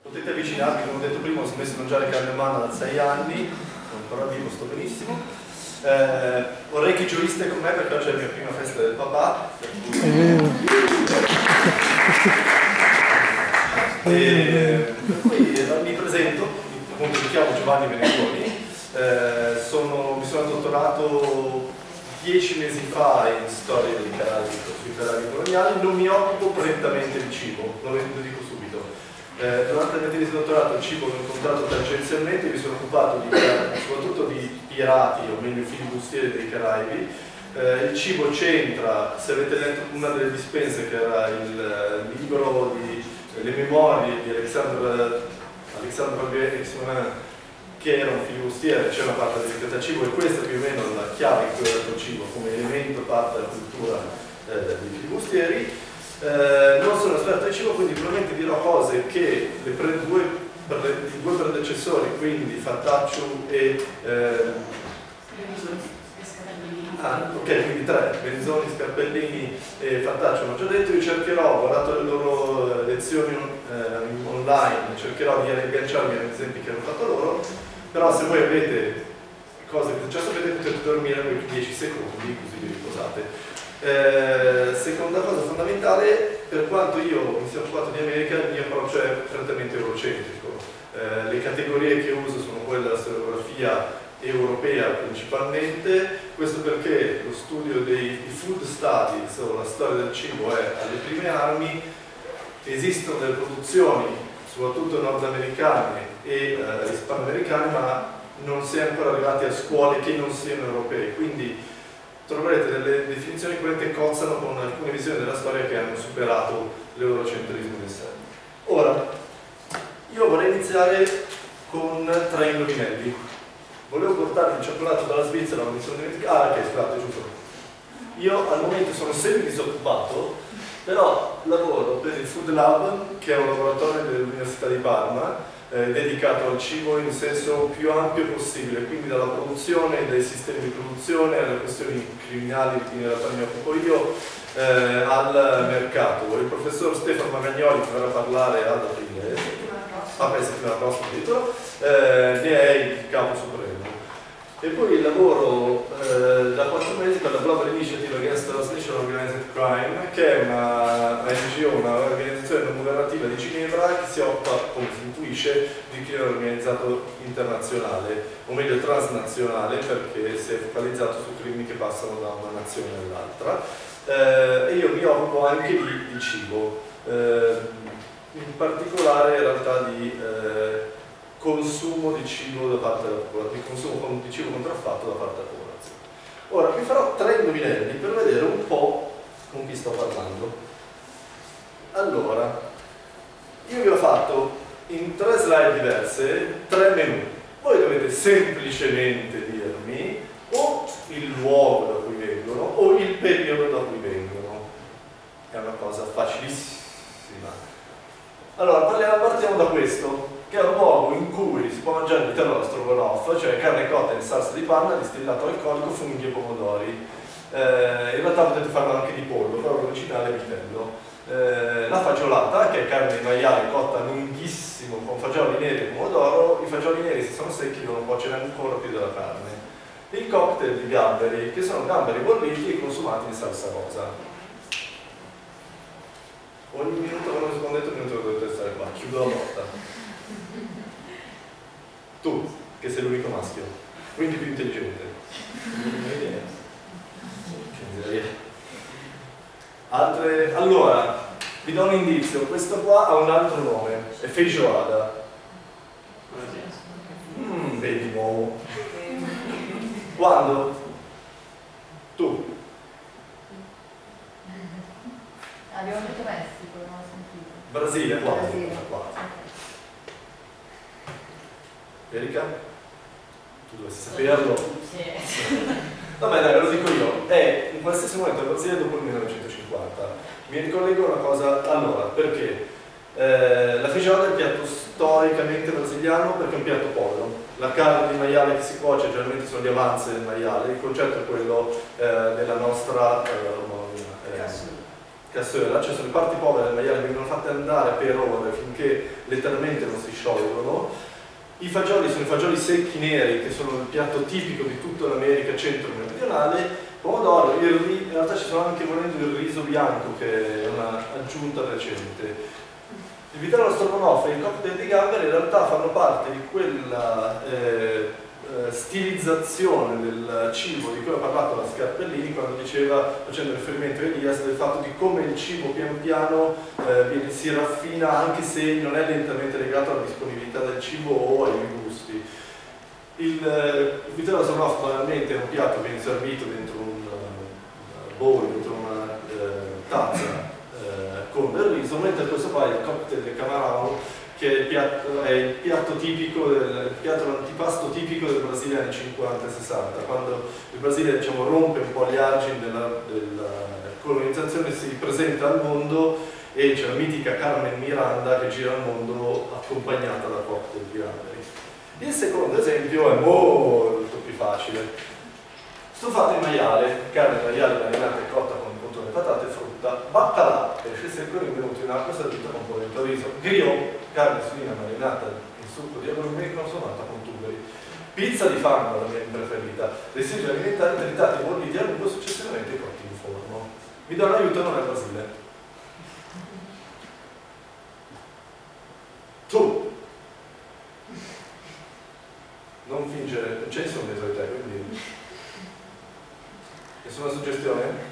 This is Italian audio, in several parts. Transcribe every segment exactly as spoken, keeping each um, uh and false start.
Potete avvicinarvi, come ho detto prima, ho smesso di mangiare carne umana da sei anni, sono ancora vivo, sto benissimo. Eh, vorrei che gioiste con me perché oggi è la mia prima festa del papà. E, per cui eh, mi presento, appunto mi chiamo Giovanni Venetoni, eh, sono, mi sono dottorato dieci mesi fa in storia dei canali, sui canali coloniali, non mi occupo prettamente di cibo, lo dico subito. Eh, durante la mia tesi di dottorato il cibo l'ho incontrato tangenzialmente, mi sono occupato di, soprattutto di pirati, o meglio filibustieri dei Caraibi. Eh, il cibo c'entra, se avete letto una delle dispense che era il, il libro di le memorie di Alexandre Alexandre Exonin, che era un filibustiere, c'è una parte dedicata al cibo e questa è più o meno la chiave in cui ho dato il cibo come elemento parte della cultura eh, dei filibustieri. Eh, non sono esperto di cibo, quindi probabilmente dirò cose che le pre, due, pre, i due predecessori, quindi Fattaccio e eh, ah, ok, quindi tre, Benzoni, Scarpellini e Fattaccio hanno già detto. Io cercherò, ho guardato le loro lezioni eh, online, cercherò di agganciarmi agli esempi che hanno fatto loro, però se voi avete cose che già sapete potete dormire quei dieci secondi, così vi riposate. Eh, seconda cosa fondamentale, per quanto io mi sia occupato di America, il mio approccio è prettamente eurocentrico. Eh, le categorie che uso sono quelle della storiografia europea principalmente, questo perché lo studio dei food studies o la storia del cibo è alle prime armi. Esistono delle produzioni, soprattutto nordamericane e eh, ispanoamericane, ma non si è ancora arrivati a scuole che non siano europee, quindi troverete delle definizioni che cozzano con alcune visioni della storia che hanno superato l'eurocentrismo in sé. Ora, io vorrei iniziare con tre indovinelli. Volevo portarvi il cioccolato dalla Svizzera, ma mi sono dimenticato. Ah, ok, scusate, giusto. Io al momento sono semi disoccupato, però lavoro per il Food Lab, che è un laboratorio dell'Università di Parma, eh, dedicato al cibo in senso più ampio possibile, quindi dalla produzione, dai sistemi di produzione, alle questioni criminali di cui in realtà mi occupo io, eh, al mercato. Il professor Stefano Magagnoli, che verrà a parlare ad aprile, ah, penso che la prossima titolo, eh, ne è il capo supremo. E poi lavoro eh, da quattro mesi per la Global Initiative Against Transnational Organized Crime, che è una N G O, un'organizzazione non governativa di Ginevra che si occupa, come si intuisce, di crimine organizzato internazionale, o meglio transnazionale, perché si è focalizzato su crimini che passano da una nazione all'altra. Eh, e io mi occupo anche di, di cibo, eh, in particolare in realtà di eh, consumo di cibo da parte della popolazione, di consumo di cibo contraffatto da parte della popolazione. Ora vi farò tre indovinelli per vedere un po' con chi sto parlando. Allora, io vi ho fatto in tre slide diverse tre menu. Voi dovete semplicemente dirmi o il luogo da cui vengono o il periodo da cui vengono. È una cosa facilissima. Allora, parliamo, partiamo da questo, che è un luogo in cui si può mangiare all'interno dello stroganoff, cioè carne cotta in salsa di panna, distillato alcolico, funghi e pomodori. Eh, in realtà potete farlo anche di pollo, però l'originale è vitello. Eh, la fagiolata, che è carne di maiale cotta lunghissimo con fagioli neri e pomodoro. I fagioli neri, se sono secchi, devono cuocere ancora più della carne. Il cocktail di gamberi, che sono gamberi bolliti e consumati in salsa rosa. Ogni minuto che non rispondete, un minuto che dovete stare qua, chiudo la porta. Tu, che sei l'unico maschio, quindi più intelligente. Altre... Allora, vi do un indizio, questo qua ha un altro nome, è feijoada. Mmm, vedi nuovo. Quando? Tu. Abbiamo detto Messico, non ho sentito. Brasile, quasi. Brasile. Erika? Tu dovresti saperlo. Sì. Vabbè dai, ve lo dico io. È in qualsiasi momento il Brasile dopo il millenovecentocinquanta. Mi ricollego una cosa, allora, perché? Eh, la feijoada è il piatto storicamente brasiliano perché è un piatto povero. La carne di maiale che si cuoce generalmente sono gli avanzi del maiale, il concetto è quello eh, della nostra eh, eh, cassola, cioè sono le parti povere del maiale che vengono fatte andare per ore finché letteralmente non si sciolgono. I fagioli sono i fagioli secchi neri, che sono il piatto tipico di tutta l'America centro-meridionale. Pomodoro, il riso, in realtà ci sono anche volendo il riso bianco, che è un'aggiunta recente. Il vitello stroganoff e il cocktail di gamberi in realtà fanno parte di quella eh, eh, stilizzazione del cibo di cui ha parlato la Scarpellini quando diceva, facendo riferimento a Elias, del fatto di come il cibo pian piano eh, viene, si raffina anche se non è lentamente legato alla disponibilità del cibo o ai gusti. Il, eh, il vitello stroganoff banalmente è un piatto che viene servito dentro un uh, bowl, dentro una uh, tazza con del riso, mentre questo qua è il cocktail del camarão, che è il piatto, è il piatto tipico, del, il piatto l'antipasto tipico del Brasile anni cinquanta e sessanta, quando il Brasile, diciamo, rompe un po' gli argini della, della colonizzazione, si presenta al mondo e c'è la mitica Carmen Miranda che gira al mondo accompagnata da cocktail di gamberi. Il secondo esempio è molto più facile. Stufato di maiale, carne di maiale marinata e cotta con cotone, patate e frutta, baccalà, pesce secco rinvenuto in acqua servita con polenta o riso, griot, carne suina marinata in succo di agrume consumata con tuberi, pizza di fango, la mia preferita, residui alimentari tritati e bolliti a lungo successivamente cotti in forno. Vi do un aiuto, non è Brasile. Tu non fingere, non c'è nessuno dentro di te, quindi nessuna suggestione?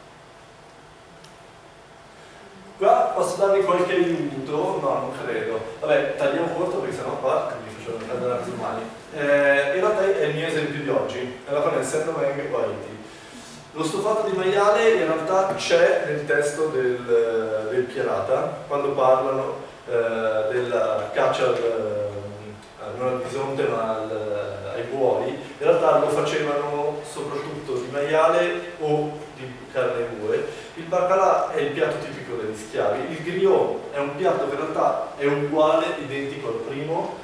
Qua posso darvi qualche aiuto? No, non credo. Vabbè, tagliamo corto perché sennò qua mi faccio prendere le mani. Eh, in realtà è il mio esempio di oggi, è la pane Saint-Domingue o Haiti. Lo stufato di maiale in realtà c'è nel testo del, del Pierata, quando parlano eh, della caccia al, non al bisonte ma al, ai buoi. In realtà lo facevano soprattutto di maiale o di carne bue. Il baccalà è il piatto tipico degli schiavi, il griot è un piatto che in realtà è uguale, identico al primo.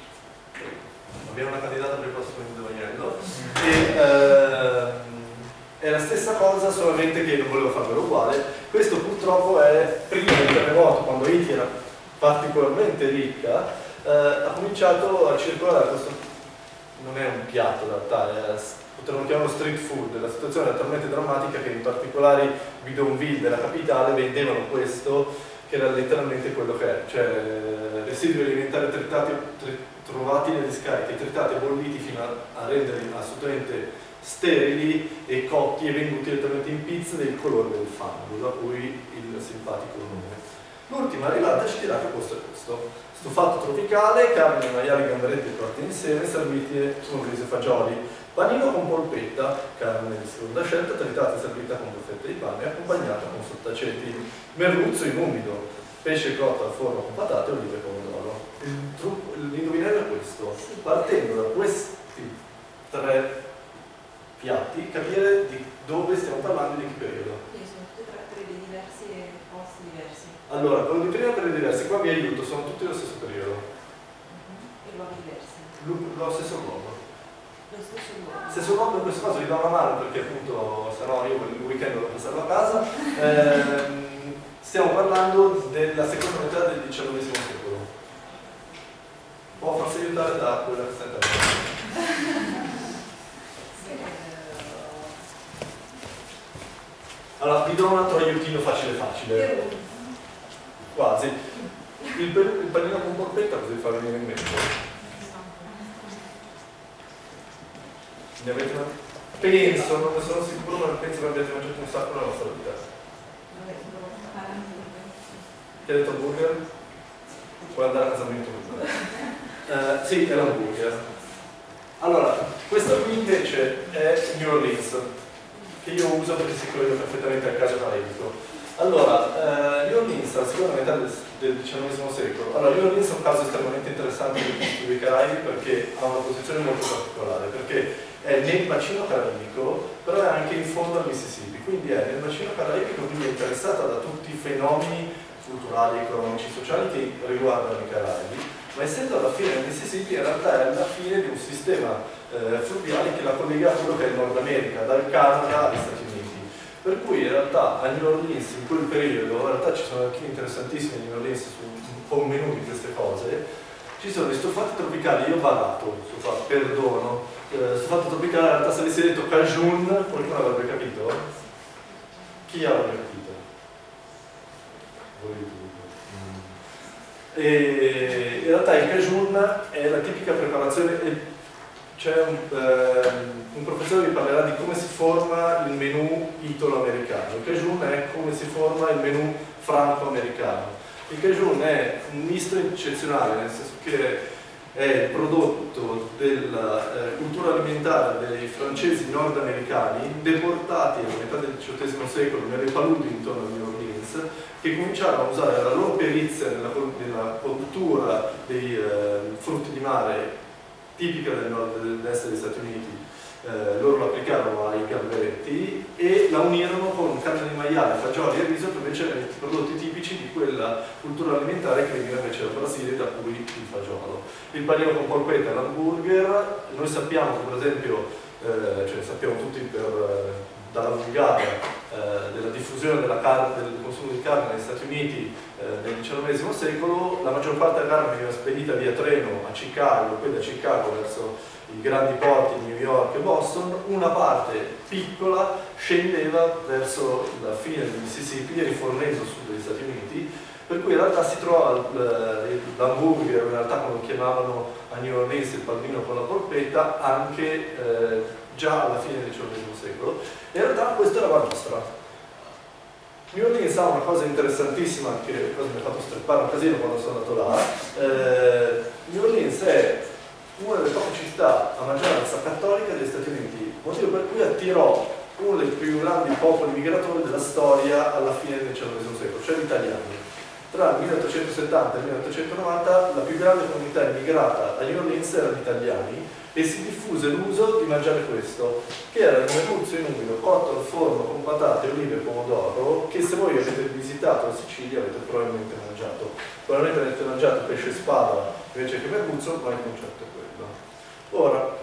Abbiamo una candidata per il prossimo indovinello. E ehm, è la stessa cosa, solamente che non volevo farvelo uguale. Questo purtroppo è prima del terremoto, quando Haiti era particolarmente ricca, eh, ha cominciato a circolare questo. Non è un piatto in realtà, è, potremmo chiamarlo street food. La situazione è talmente drammatica che in particolare bidonville della capitale vendevano questo, che era letteralmente quello che è, cioè residui alimentari tritati, tri, trovati nelle scariche, tritati e bolliti fino a, a renderli assolutamente sterili e cotti e venduti direttamente in pizza del colore del fango, da cui il simpatico nome. L'ultima arrivata ci dirà che questo è questo. Stufato tropicale, carne, maiali, gamberetti cotti insieme, serviti con riso e fagioli. Panino con polpetta, carne di seconda scelta, tritata e servita con buffette di pane, accompagnata con sottaceti. Merluzzo in umido, pesce cotto al forno con patate, olive e pomodoro. L'indovinello è questo. Partendo da questi tre piatti, capire di dove stiamo parlando e di che periodo. Quindi sono tutti e tre periodi diversi e posti diversi. Allora, quello di prima periodi diversi, qua vi aiuto, sono tutti lo stesso periodo. Uh-huh. E luoghi diversi. Lo, lo stesso luogo. Lo stesso luogo. Stesso luogo, in questo caso vi do una mano perché appunto, se no io il weekend devo passarlo a casa. Ehm, stiamo parlando della seconda metà del diciannovesimo secolo. Può farsi aiutare da quella che sta entrando. Allora, vi do un altro aiutino facile facile. Quasi. Il, il panino con polpetta così fa venire in mente. Ne avete una? Penso, non ne sono sicuro, ma penso che abbiate mangiato un sacco nella vostra vita. Chi ha detto burger? Puoi andare a casa mia uh, Sì, è l'hamburger. Allora, questa qui invece è New Orleans, che io uso perché si collega perfettamente al caso caraibico. Allora, eh, New Orleans, la seconda metà del, del diciannovesimo secolo. Allora, New Orleans è un caso estremamente interessante dei Caraibi perché ha una posizione molto particolare, perché è nel bacino caraibico, però è anche in fondo al Mississippi, quindi è nel bacino caraibico, quindi è interessata da tutti i fenomeni culturali, economici, sociali che riguardano i Caraibi, ma essendo alla fine del Mississippi in realtà è la fine di un sistema eh, fluviale che la collega a quello che è il Nord America, dal Canada agli Stati Uniti. Per cui in realtà a New Orleans in quel periodo, in realtà ci sono archivi interessantissimi a New Orleans su un po' un menù di queste cose, ci sono gli stufati tropicali, io ho barato, stufato, perdono, eh, stufato tropicale, in realtà se avessi detto cajun, qualcuno avrebbe capito? Chi avrebbe capito? Voi due. E in realtà il cajun è la tipica preparazione. C'è un, eh, un professore vi parlerà di come si forma il menù italo-americano. Il cajun è come si forma il menù franco-americano. Il cajun è un misto eccezionale, nel senso che è il prodotto della eh, cultura alimentare dei francesi nordamericani deportati alla metà del diciottesimo secolo nelle paludi intorno a New Orleans, che cominciarono a usare la loro perizia nella, nella cottura dei eh, frutti di mare tipica del nord-est degli Stati Uniti. Eh, loro lo applicarono ai gamberetti e la unirono con carne di maiale, fagioli e riso per invece i prodotti tipici di quella cultura alimentare che veniva invece dal Brasile, da cui il fagiolo. Il panino con polpetta e l'hamburger, noi sappiamo che per esempio, eh, cioè sappiamo tutti per, eh, dalla vulgata eh, della diffusione della carne, del consumo di carne negli Stati Uniti eh, nel diciannovesimo secolo, la maggior parte della carne veniva spedita via treno a Chicago, poi da Chicago verso i grandi porti di New York e Boston, una parte piccola scendeva verso la fine del Mississippi, rifornendo sud degli Stati Uniti, per cui in realtà si trova l'hamburger, in realtà come lo chiamavano a New Orleans il panino con la polpetta, anche eh, già alla fine del diciannovesimo secolo, e in realtà questa era la nostra. New Orleans ha una cosa interessantissima, che cosa mi ha fatto streppare un casino quando sono andato là. Eh, New Orleans è una delle poche città a maggioranza cattolica degli Stati Uniti, motivo per cui attirò uno dei più grandi popoli migratori della storia alla fine del diciannovesimo secolo, cioè gli italiani. Tra il milleottocentosettanta e il milleottocentonovanta la più grande comunità immigrata a New Orleans erano gli italiani e si diffuse l'uso di mangiare questo, che era un merluzzo in umido cotto al forno con patate, olive e pomodoro, che se voi avete visitato la Sicilia avete probabilmente mangiato. Probabilmente avete mangiato pesce spada invece che merluzzo, ma il concetto è quello. Ora,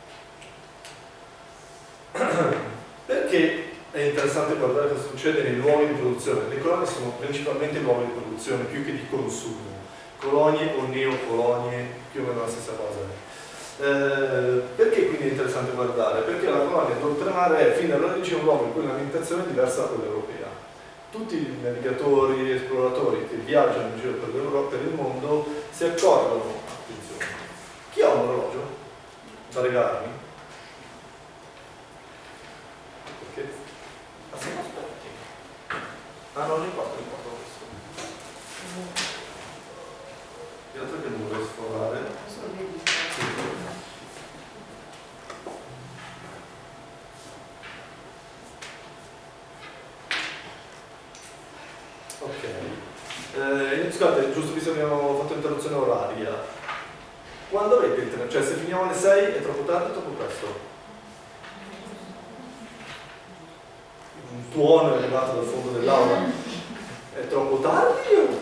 perché è interessante guardare cosa succede nei luoghi di produzione? Le colonie sono principalmente luoghi di produzione più che di consumo. Colonie o neocolonie, più o meno la stessa cosa. Eh, perché quindi è interessante guardare? Perché la colonia d'oltremare è fin dall'origine un luogo in cui l'alimentazione è diversa da quella europea. Tutti i navigatori, esploratori che viaggiano in giro per l'Europa e per il mondo si accorgono, attenzione, chi ha un orologio da regalarmi? Perché? Ah, se no aspetti. Ah, non importa, non importa questo. Il altro che non vuoi sforare. Ok. Eh, scusate, giusto visto che abbiamo fatto l'interruzione oraria. Quando avete il treno? Cioè se finiamo alle sei è troppo tardi o troppo presto? Un tuono è arrivato dal fondo dell'aula. È troppo tardi o?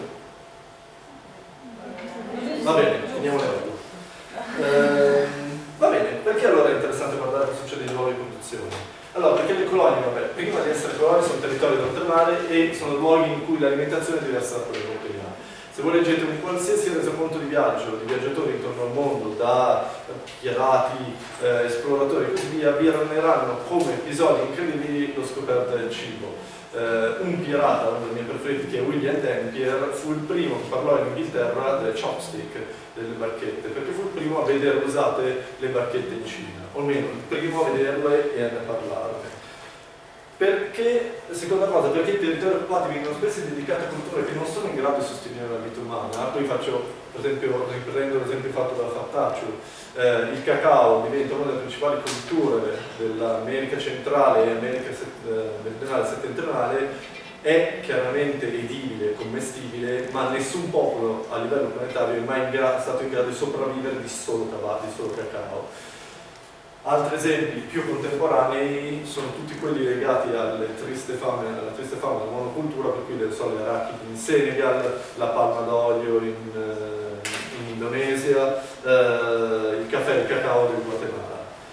Va bene, finiamo alle otto. Eh, va bene, perché allora è interessante guardare cosa succede in luoghi di produzione? Allora, perché le colonie, vabbè, prima di essere colonie sono territori d'oltremare e sono luoghi in cui l'alimentazione è diversa da quella europea. Se voi leggete un qualsiasi resoconto di viaggio, di viaggiatori intorno al mondo, da pirati, eh, esploratori e così via, vi narreranno come episodi incredibili lo scoperta del cibo. Eh, un pirata, uno dei miei preferiti, che è William Dampier, fu il primo che parlò in Inghilterra delle chopstick, delle barchette, perché fu il primo a vedere usate le barchette in Cina, o almeno il primo a vederle e a parlarne. Perché, seconda cosa, perché i territori occupati vengono spesso dedicati a culture che non sono in grado di sostenere la vita umana. Poi faccio, per esempio, riprendo l'esempio fatto da Fattaccio, eh, il cacao diventa una delle principali culture dell'America centrale e America meridionale settentrionale, è chiaramente edibile, commestibile, ma nessun popolo a livello planetario è mai in gra- stato in grado di sopravvivere di solo tabacco, di solo cacao. Altri esempi più contemporanei sono tutti quelli legati alle triste fame, alla triste fame della monocultura, per cui le sole arachidi in Senegal, la palma d'olio in, in Indonesia, eh, il caffè e il cacao del Guatemala.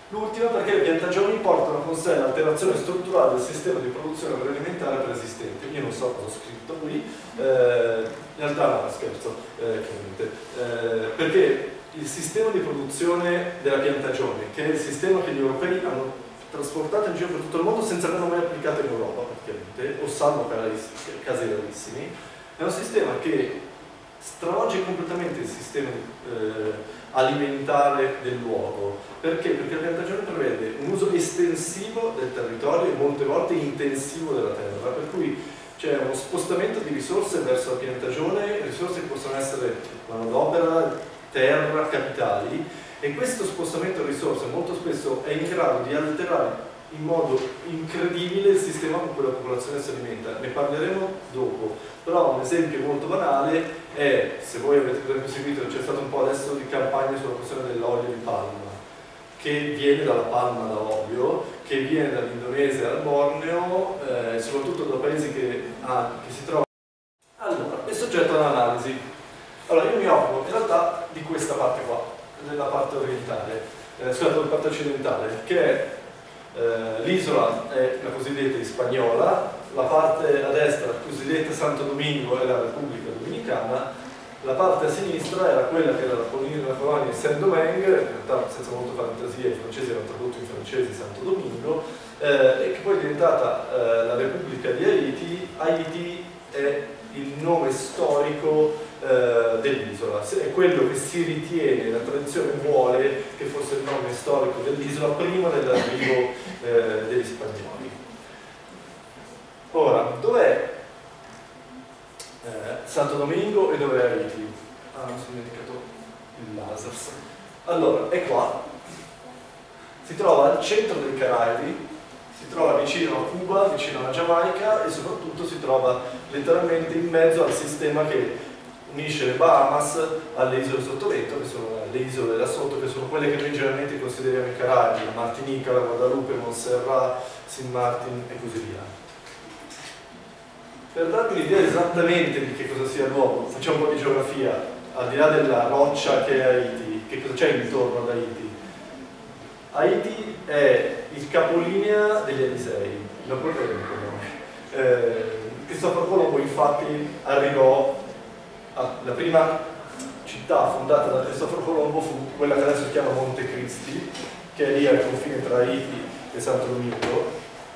L'ultima perché le piantagioni portano con sé l'alterazione strutturale del sistema di produzione agroalimentare preesistente. Io non so cosa ho scritto qui, eh, in realtà no, scherzo, eh, chiaramente, eh, perché il sistema di produzione della piantagione, che è il sistema che gli europei hanno trasportato in giro per tutto il mondo senza averlo mai applicato in Europa praticamente, o salvo casi rarissimi, è un sistema che stravolge completamente il sistema eh, alimentare del luogo. Perché? Perché la piantagione prevede un uso estensivo del territorio e molte volte intensivo della terra, per cui c'è uno spostamento di risorse verso la piantagione, risorse che possono essere manodopera, terra, capitali, e questo spostamento di risorse molto spesso è in grado di alterare in modo incredibile il sistema con cui la popolazione si alimenta. Ne parleremo dopo, però un esempio molto banale è, se voi avete per esempio seguito, c'è stato un po' adesso di campagna sulla questione dell'olio di palma, che viene dalla palma da olio, che viene dall'Indonesia e dal Borneo, eh, soprattutto da paesi che, ah, che si trovano. Allora, è soggetto all'analisi. Allora, io mi occupo in realtà di questa parte qua, della parte orientale, eh, scusate, della parte occidentale, che è eh, l'isola è la cosiddetta Hispaniola, la parte a destra, la cosiddetta Santo Domingo, è la Repubblica Dominicana, la parte a sinistra era quella che era la colonia, la colonia di Saint-Domingue, in realtà senza molta fantasia i francesi hanno tradotto in francese Santo Domingo, eh, e che poi è diventata eh, la Repubblica di Haiti. Haiti è il nome storico eh, dell'isola, è quello che si ritiene, la tradizione vuole che fosse il nome storico dell'isola prima dell'arrivo eh, degli spagnoli. Ora, dov'è eh, Santo Domingo e dov'è Haiti? Ah, mi sono dimenticato il laser. Allora, è qua, si trova al centro dei Caraibi, si trova vicino a Cuba, vicino alla Giamaica e soprattutto si trova letteralmente in mezzo al sistema che unisce le Bahamas alle isole sottovento, che sono le isole là sotto, che sono quelle che noi generalmente consideriamo i Caraibi, la Martinica, la Guadalupe, Montserrat, Saint Martin e così via. Per darvi un'idea esattamente di che cosa sia l'uomo, facciamo un po' di geografia, al di là della roccia che è Haiti, che cosa c'è intorno ad Haiti? Haiti è il capolinea degli Elisei, non quello che eh, Cristoforo Colombo infatti arrivò, a, la prima città fondata da Cristoforo Colombo fu quella che adesso si chiama Monte Cristi, che è lì al confine tra Haiti e Santo Domingo,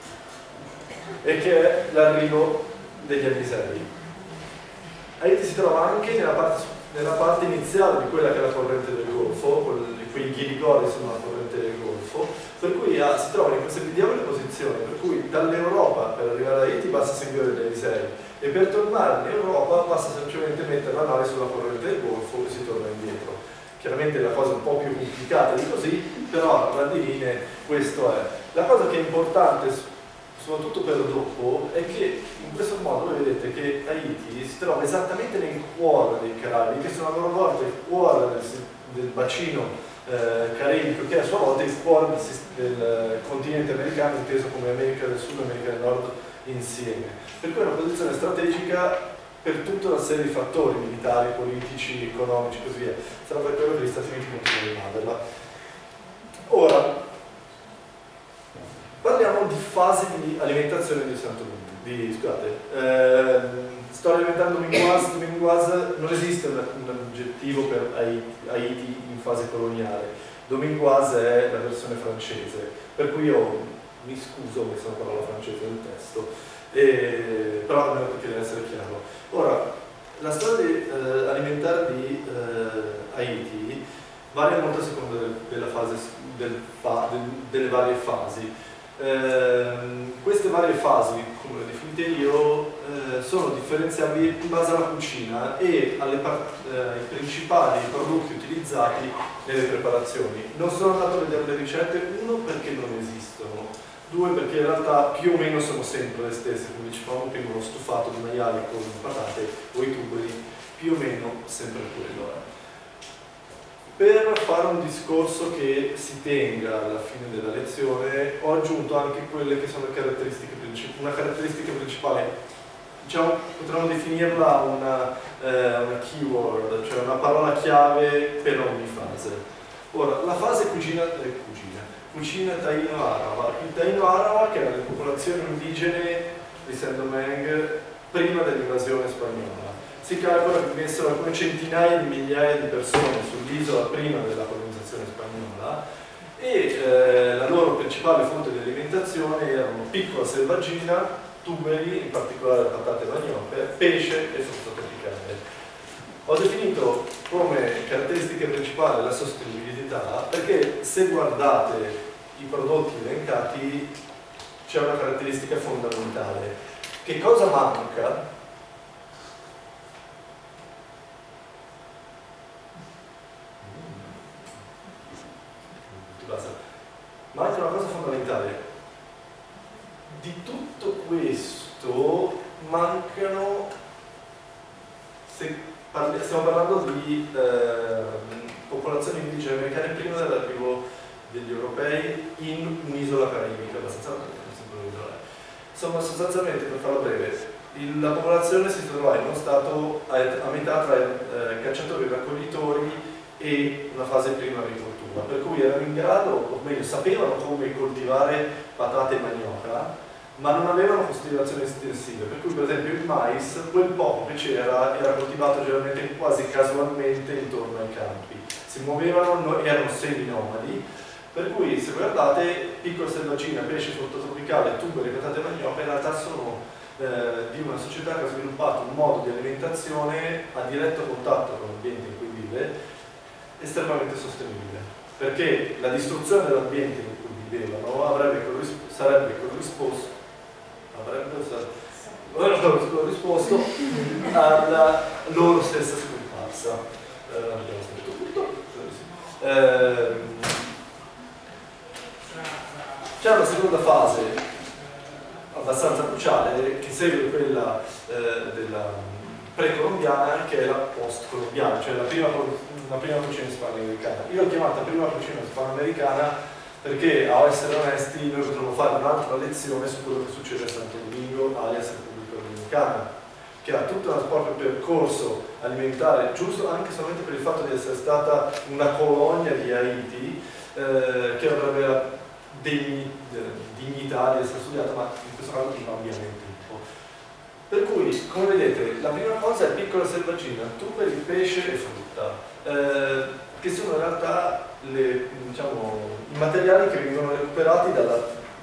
e che è l'arrivo degli Elisei. Haiti si trova anche nella parte, nella parte iniziale di quella che è la corrente del Golfo, quei ghirigori sono la corrente del Golfo, per cui ah, si trovano in queste diavole posizioni, per cui dall'Europa per arrivare a Haiti basta seguire gli Elisei e per tornare in Europa basta semplicemente mettere la nave sulla corrente del Golfo e si torna indietro. Chiaramente la cosa è un po' più complicata di così, però a grandi linee questo è. La cosa che è importante soprattutto per dopo, è che in questo modo voi vedete che Haiti si trova esattamente nel cuore dei Caraibi, che sono a loro volta il cuore del, del bacino eh, caraibico, che è a sua volta il cuore del, del continente americano, inteso come America del Sud e America del Nord insieme. Per cui è una posizione strategica per tutta una serie di fattori militari, politici, economici e così via. Sarà per quello che gli Stati Uniti continuano a rimaderla. Ora, parliamo di fasi di alimentazione di Santo Domingo. Di, scusate, eh, storia alimentare domingoise, domingoise non esiste un, un aggettivo per Haiti in fase coloniale. Domingoise è la versione francese, per cui io mi scuso che sono parola francese nel testo, e, però almeno perché deve essere chiaro. Ora, la storia di, eh, alimentare di eh, Haiti varia molto a seconda del, della fase, del, del, delle varie fasi. Eh, queste varie fasi, come le definite io, eh, sono differenziabili in base alla cucina e alle eh, ai principali prodotti utilizzati nelle preparazioni. Non sono andato a vedere le ricette, uno perché non esistono, due perché in realtà più o meno sono sempre le stesse, come dicevamo prima, lo stufato di maiali con patate o i tuberi, più o meno sempre quello è. Per fare un discorso che si tenga alla fine della lezione ho aggiunto anche quelle che sono le caratteristiche principali. Una caratteristica principale, diciamo, potremmo definirla una, eh, una keyword, cioè una parola chiave per ogni fase. Ora, la fase cucina, eh, cucina, cucina taino-araba. Il taino-araba, che erano le popolazioni indigene di Saint-Domingue prima dell'invasione spagnola. Si calcola che vivessero alcune centinaia di migliaia di persone sull'isola prima della colonizzazione spagnola e eh, la loro principale fonte di alimentazione erano piccola selvaggina, tuberi, in particolare patate maniope, pesce e frutta tropicale. Ho definito come caratteristica principale la sostenibilità perché se guardate i prodotti elencati c'è una caratteristica fondamentale. Che cosa manca? Manca una cosa fondamentale. Di tutto questo mancano, se parli, stiamo parlando di eh, popolazioni indigene americane prima dell'arrivo degli europei in un'isola caraibica, abbastanza insomma, sostanzialmente, per farla breve, il, la popolazione si trovava in uno stato a, a metà tra eh, cacciatori e raccoglitori e una fase prima agricoltura, per cui erano in grado, o meglio, sapevano come coltivare patate e manioca, ma non avevano considerazioni estensive, per cui per esempio il mais, quel poco che c'era, era coltivato generalmente quasi casualmente intorno ai campi. Si muovevano, erano semi-nomadi, per cui se guardate, piccola selvaggina, pesce, frutta tropicale, tuberi, patate e manioca, in realtà sono eh, di una società che ha sviluppato un modo di alimentazione a diretto contatto con l'ambiente in cui vive, estremamente sostenibile, perché la distruzione dell'ambiente in cui vivevano avrebbe corrisp sarebbe corrisposto, avrebbe corrisposto alla loro stessa scomparsa. Eh, abbiamo scritto tutto. Eh, C'è una seconda fase abbastanza cruciale che segue quella eh, della precolombiana, che è la post-colombiana, cioè la prima, la prima cucina ispanoamericana. Io l'ho chiamata prima cucina ispanoamericana perché, a essere onesti, noi potremmo fare un'altra lezione su quello che succede a Santo Domingo, alias Repubblica Dominicana, che ha tutto un proprio percorso alimentare, giusto anche solamente per il fatto di essere stata una colonia di Haiti, eh, che avrebbe degni, dignità di essere studiata, ma in questo caso non cambia nel tempo. Per cui, come vedete, la prima cosa è piccola selvaggina, tuberi, pesce e frutta, eh, che sono in realtà le, diciamo, i materiali che vengono recuperati dalla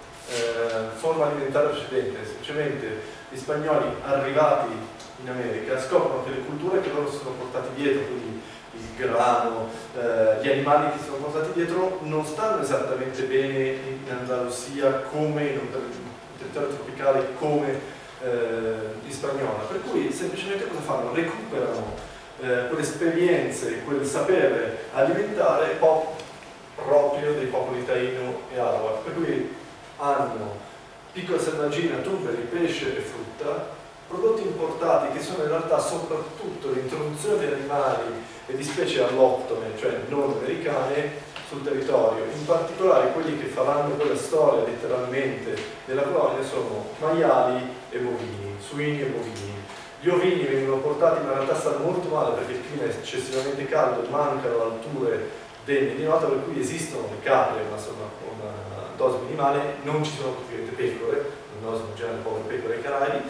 eh, forma alimentare precedente. Semplicemente gli spagnoli arrivati in America scoprono che le culture che loro si sono portati dietro, quindi il grano, eh, gli animali che si sono portati dietro, non stanno esattamente bene in Andalusia come in un territorio tropicale come eh, in spagnola, per cui semplicemente cosa fanno? Recuperano eh, quelle esperienze, quel sapere alimentare pop proprio dei popoli taino e arawak, per cui hanno piccola selvaggina, tuberi, pesce e frutta, prodotti importati che sono in realtà soprattutto l'introduzione di animali e di specie alloctone, cioè non americane, sul territorio. In particolare quelli che faranno quella storia letteralmente della colonia sono maiali e bovini, suini e bovini. Gli ovini vengono portati, ma in realtà stanno molto male perché il clima è eccessivamente caldo, mancano alture degne di nota, per cui esistono le capre, ma sono una dose minimale, non ci sono praticamente pecore, una dose in genere povere pecore ai Caraibi.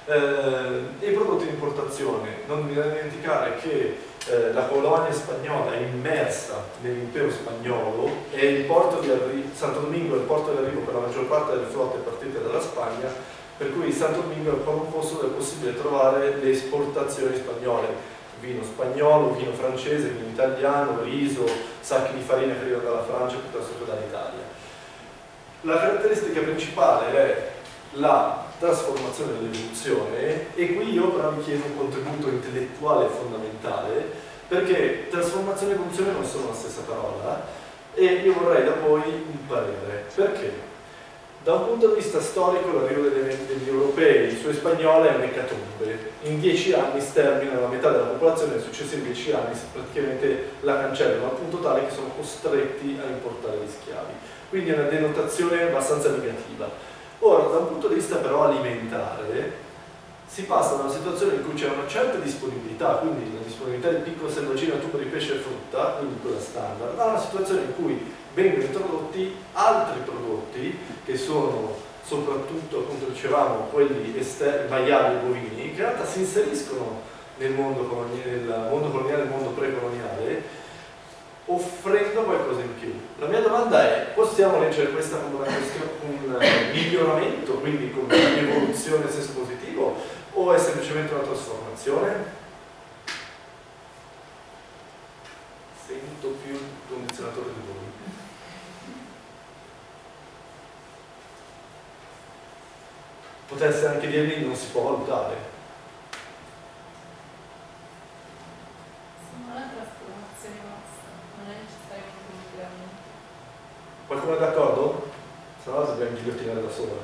Eh, e i prodotti di importazione, non bisogna dimenticare che eh, la colonia spagnola è immersa nell'impero spagnolo e il porto di Arri Santo Domingo è il porto di arrivo per la maggior parte delle flotte partite dalla Spagna, per cui Santo Domingo è ancora un posto dove è possibile trovare le esportazioni spagnole, vino spagnolo, vino francese, vino italiano, riso, sacchi di farina che arrivano dalla Francia piuttosto che dall'Italia. La caratteristica principale è la trasformazione dell'evoluzione, e qui io però vi chiedo un contributo intellettuale fondamentale, perché trasformazione e evoluzione non sono la stessa parola e io vorrei da voi un parere. Perché? Da un punto di vista storico l'arrivo degli, degli europei su spagnola è un'ecatombe. In dieci anni sterminano la metà della popolazione, nei successivi dieci anni praticamente la cancellano, al punto tale che sono costretti a importare gli schiavi. Quindi è una denotazione abbastanza negativa. Ora, da un punto di vista però alimentare, si passa da una situazione in cui c'è una certa disponibilità, quindi la disponibilità di piccolo selvaggino a tubo di pesce e frutta, quindi quella standard, a una situazione in cui vengono introdotti altri prodotti che sono soprattutto, appunto dicevamo, quelli esterni, maiali e bovini, che in realtà si inseriscono nel mondo coloniale, nel mondo coloniale, nel mondo precoloniale, offrendo qualcosa in più. La mia domanda è: possiamo leggere questa come una questione, un miglioramento, quindi come un'evoluzione in senso positivo, o è semplicemente una trasformazione? Sento più il condizionatore di voi. Potesse anche dirvi non si può valutare. Non è trasformazione basta, non è necessariamente un miglioramento. Qualcuno è d'accordo? Se no dobbiamo ghigliottinare da sola.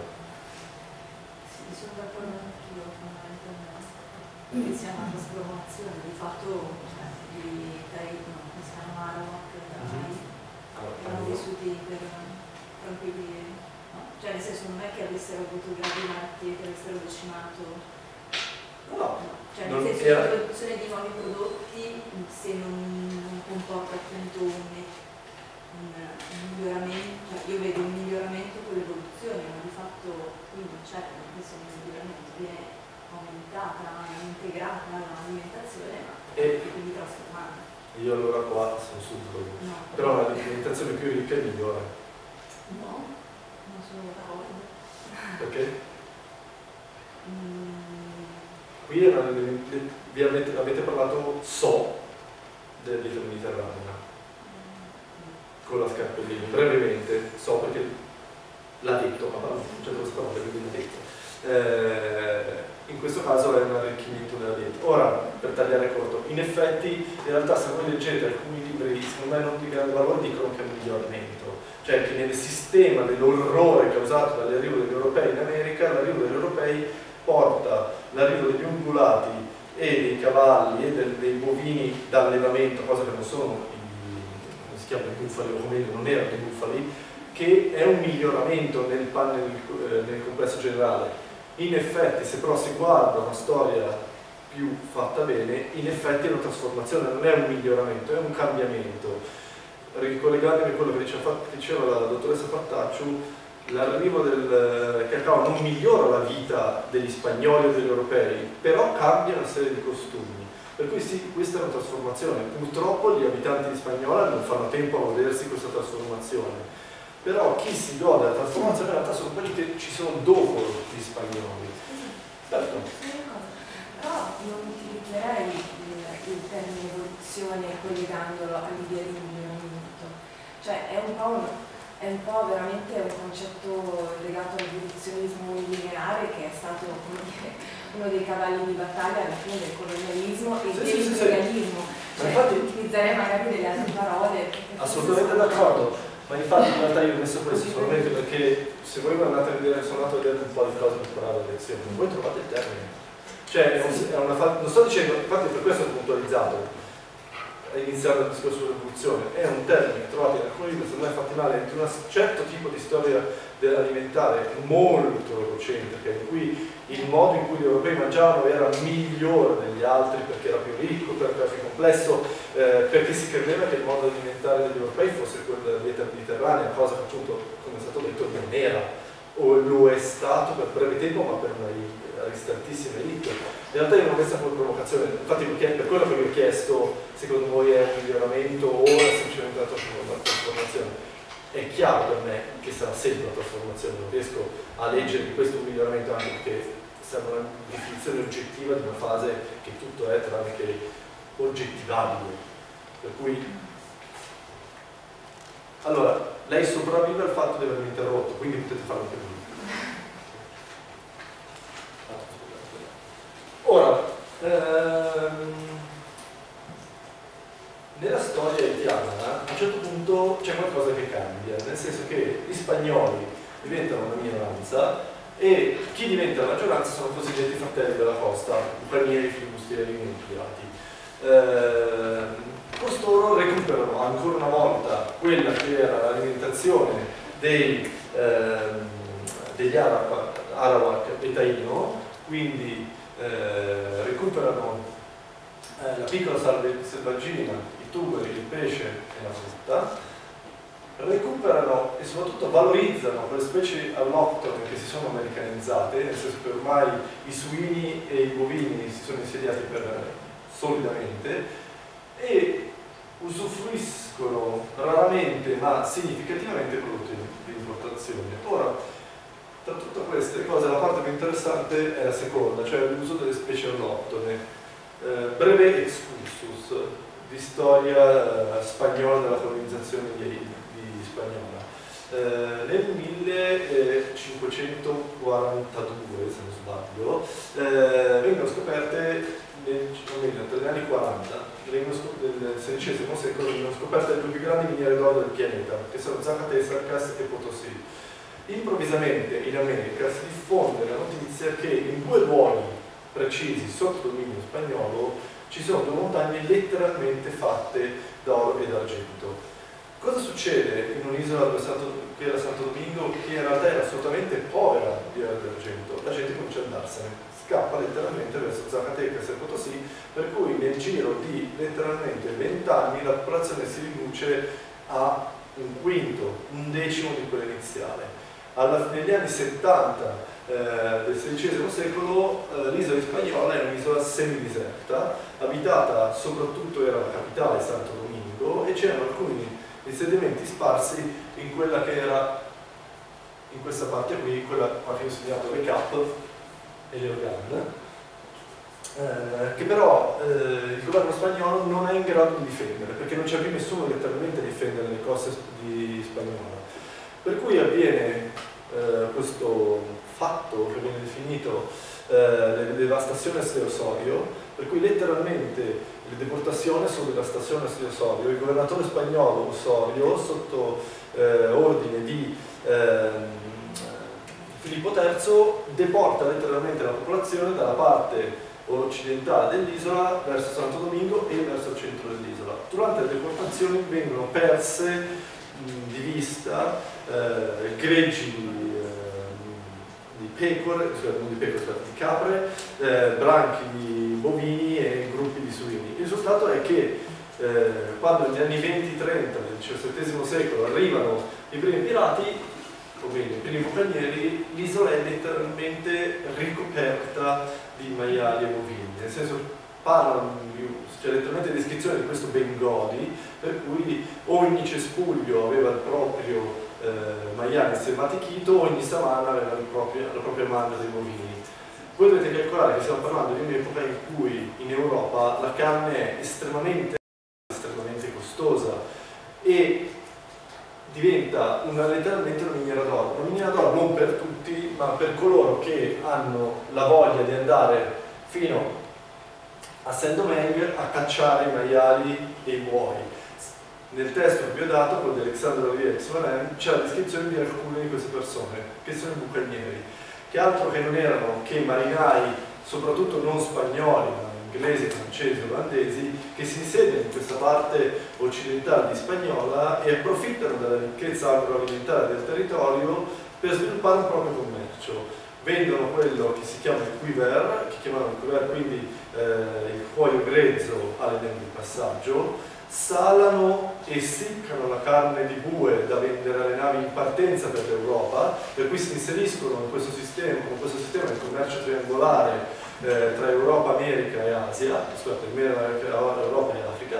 Sì, sono d'accordo anch'io fondamentalmente. Quindi sia una trasformazione, di fatto cioè, di Taito, no, che si chiama Arawak, Tarai, erano vissuti per tranquilli, no? Cioè nel senso non è che avessero avuto gravi malattie, che avessero decimato. No, no. Cioè non nel senso era... l'introduzione di nuovi prodotti, se non, non comporta appunto un, un, un miglioramento, cioè io vedo un miglioramento con l'evoluzione, ma di fatto qui non c'è questo miglioramento, viene aumentata, integrata l'alimentazione, ma e quindi trasformata. io allora qua sono subito. No. Però l'alimentazione più ricca è migliore. No, non sono d'accordo. Perché? Mm. Qui era, vi avete, avete parlato so del dieta mediterranea con la scarpellina, brevemente, so perché l'ha detto, ma non c'è due parole, quindi l'ha detto. Eh, in questo caso è un arricchimento della dieta. Ora, per tagliare corto, in effetti, in realtà se voi leggete alcuni libri, secondo me non di grande valore, dicono che è un miglioramento. Cioè che nel sistema dell'orrore causato dall'arrivo degli europei in America, l'arrivo degli europei porta l'arrivo degli ungulati e dei cavalli e del, dei bovini d'allevamento, cosa che non sono i, come si chiama, i bufali, o come non erano i bufali, che è un miglioramento nel, nel, nel complesso generale. In effetti, se però si guarda una storia più fatta bene, in effetti è una trasformazione, non è un miglioramento, è un cambiamento. Ricollegandomi a quello che diceva, diceva la dottoressa Fattacciu, l'arrivo del cacao non migliora la vita degli spagnoli o degli europei, però cambia una serie di costumi. Per cui sì, questa è una trasformazione. Purtroppo gli abitanti di Spagnola non fanno tempo a godersi questa trasformazione. Però chi si gode della trasformazione in realtà sono quelli che ci sono dopo gli spagnoli. Certo. Però non utilizzerei il, il termine evoluzione collegandolo all'idea di miglioramento. Cioè è un po' un, è un po' veramente un concetto legato all'evoluzionismo lineare che è stato, come dire, uno dei cavalli di battaglia alla fine del colonialismo e sì, del sì, imperialismo. Sì, sì. Cioè, infatti, utilizzerei magari delle altre parole. Assolutamente d'accordo. Ma infatti in realtà io ho messo questo solamente perché se voi andate a vedere, sono andato a vedere un po' di cose per preparare la lezione, voi trovate il termine. Cioè, è una fa non sto dicendo, infatti per questo ho puntualizzato, iniziando il discorso dell'evoluzione, è un termine che trovate in alcuni libri, secondo me fatti male, di un certo tipo di storia dell'alimentare molto egocentrica, in cui il modo in cui gli europei mangiavano era migliore degli altri perché era più ricco, perché era più complesso, eh, perché si credeva che il modo alimentare degli europei fosse quello della dieta mediterranea, cosa che appunto, come è stato detto, non era, o lo è stato per breve tempo ma per una ristrettissima elite. In realtà io non ho questa come provocazione, infatti per quello che vi ho chiesto, secondo voi è un miglioramento o è semplicemente una trasformazione? È chiaro per me che sarà sempre una trasformazione, non riesco a leggere di questo un miglioramento anche perché serve una definizione oggettiva di una fase che tutto è tranne che oggettivabile. Per cui, allora, lei sopravvive al fatto di avermi interrotto, quindi potete farlo anche voi. Ora, ehm, nella storia haitiana a un certo punto c'è qualcosa che cambia, nel senso che gli spagnoli diventano una minoranza e chi diventa la maggioranza sono i cosiddetti fratelli della costa, pranieri, filibustieri, impiegati. Eh, costoro recuperano ancora una volta quella che era l'alimentazione dei, eh, degli Arawak e Taino, quindi eh, recuperano eh, la piccola selvaggina, i tuberi, il pesce e la frutta, recuperano e soprattutto valorizzano quelle specie alloctone che si sono americanizzate, nel senso che ormai i suini e i bovini si sono insediati per, solidamente, e usufruiscono raramente ma significativamente prodotti di importazione. Ora, tra tutte queste cose la parte più interessante è la seconda, cioè l'uso delle specie alloctone. Eh, breve excursus di storia eh, spagnola della colonizzazione di spagnola. Eh, nel millecinquecentoquarantadue, se non sbaglio, eh, vengono scoperte, nel, tra gli anni quaranta, nel sedicesimo secolo, vengono scoperte le due più grandi miniere d'oro del pianeta, che sono Zacatecas e Potosí. Improvvisamente in America si diffonde la notizia che in due luoghi precisi sotto dominio spagnolo ci sono due montagne letteralmente fatte d'oro e d'argento. Cosa succede in un'isola che era Santo Domingo, che in realtà era assolutamente povera di oro d'argento? La gente comincia ad andarsene, scappa letteralmente verso Zacatecas e Potosí, per cui nel giro di letteralmente vent'anni la popolazione si riduce a un quinto, un decimo di quella iniziale. Alla, negli anni settanta eh, del sedicesimo secolo eh, l'isola spagnola è un'isola semideserta, abitata soprattutto, era la capitale Santo Domingo, e c'erano alcuni insediamenti sparsi in quella che era, in questa parte qui, quella qua che ho segnato le Cap e le Organ, eh, che però eh, il governo spagnolo non è in grado di difendere, perché non c'è più nessuno letteralmente a difendere le coste di Spagnola. Per cui avviene eh, questo fatto che viene definito eh, la devastazione de Osorio, per cui letteralmente le deportazioni sono della stazione di Osorio. Il governatore spagnolo Osorio, sotto eh, ordine di eh, Filippo terzo, deporta letteralmente la popolazione dalla parte occidentale dell'isola verso Santo Domingo e verso il centro dell'isola. Durante le deportazioni vengono perse mh, di vista eh, greggi di, eh, di pecore, cioè non di pecore, di capre, eh, branchi di bovini e gruppi di suini. Il risultato è che eh, quando negli anni venti trenta del diciassettesimo secolo arrivano i primi pirati, o bene, i primi bucanieri, l'isola è letteralmente ricoperta di maiali e bovini, nel senso parlano, c'è letteralmente descrizione di questo Bengodi, per cui ogni cespuglio aveva il proprio eh, maiale selvatichito, ogni savanna aveva il proprio, la propria mangia dei bovini. Voi dovete calcolare che stiamo parlando di un'epoca in cui in Europa la carne è estremamente, estremamente costosa e diventa una, letteralmente una miniera d'oro. Una miniera d'oro non per tutti, ma per coloro che hanno la voglia di andare fino a Saint-Domingue a cacciare i maiali e i buoi. Nel testo che vi ho dato, quello di Alexandre Olivier, c'è la descrizione di alcune di queste persone, che sono i bucanieri, che altro che non erano che marinai, soprattutto non spagnoli, ma inglesi, francesi, olandesi, che si insediano in questa parte occidentale di Spagnola e approfittano della ricchezza agroalimentare del territorio per sviluppare un proprio commercio. Vendono quello che si chiama il quiver, che chiamano il quiver, quindi eh, il cuoio grezzo alle lenti di passaggio, salano e essiccano la carne di bue da vendere alle navi in partenza per l'Europa, per cui si inseriscono in questo sistema, in questo sistema di commercio triangolare eh, tra Europa, America e Asia, scusate, Europa e Africa,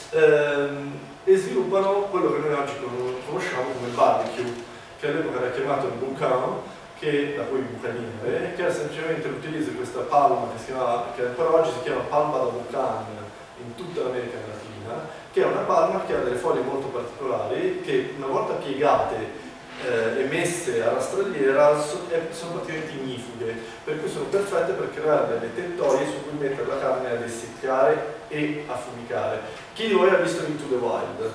ehm, e sviluppano quello che noi oggi conosciamo come il barbecue, che all'epoca era chiamato il bucan, che da cui bucaniere, che era semplicemente l'utilizzo di questa palma che, si chiama, che ancora oggi si chiama palma da bucan in tutta l'America Latina, che è una palma che ha delle foglie molto particolari che una volta piegate eh, e messe a rastrelliera so, eh, sono praticamente ignifughe, per cui sono perfette per creare delle tettoie su cui mettere la carne ad essiccare e affumicare. Chi di voi ha visto Into the Wild?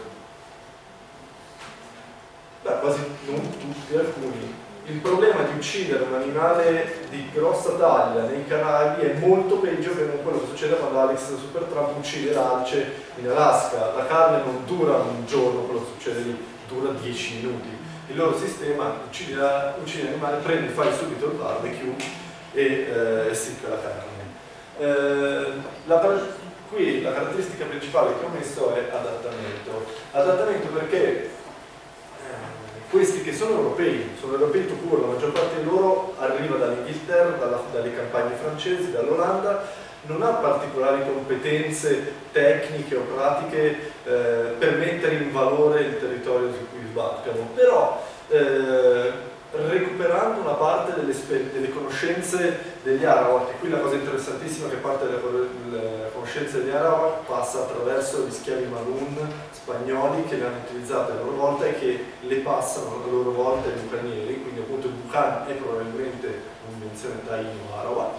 Beh, quasi non tutti, alcuni. Il problema di uccidere un animale di grossa taglia nei Caraibi è molto peggio che non quello che succede quando Alex Supertramp uccide l'alce in Alaska. La carne non dura un giorno, quello che succede lì, dura dieci minuti. Il loro sistema uccide l'animale, prendi, fai subito il barbecue e eh, essicca la carne. Eh, la, qui la caratteristica principale che ho messo è adattamento. Adattamento perché eh, questi che sono europei, sono europei tout court, la maggior parte di loro arriva dall'Inghilterra, dalla, dalle campagne francesi, dall'Olanda, non ha particolari competenze tecniche o pratiche eh, per mettere in valore il territorio su cui sbarcano, però eh, recuperando una parte delle, delle conoscenze degli Arawak, e qui la cosa interessantissima è che parte delle conoscenze degli Arawak passa attraverso gli schiavi Malun spagnoli che le hanno utilizzate a loro volta e che le passano a loro volta ai bucanieri, quindi appunto il bucan è probabilmente un'invenzione taino-Arawak.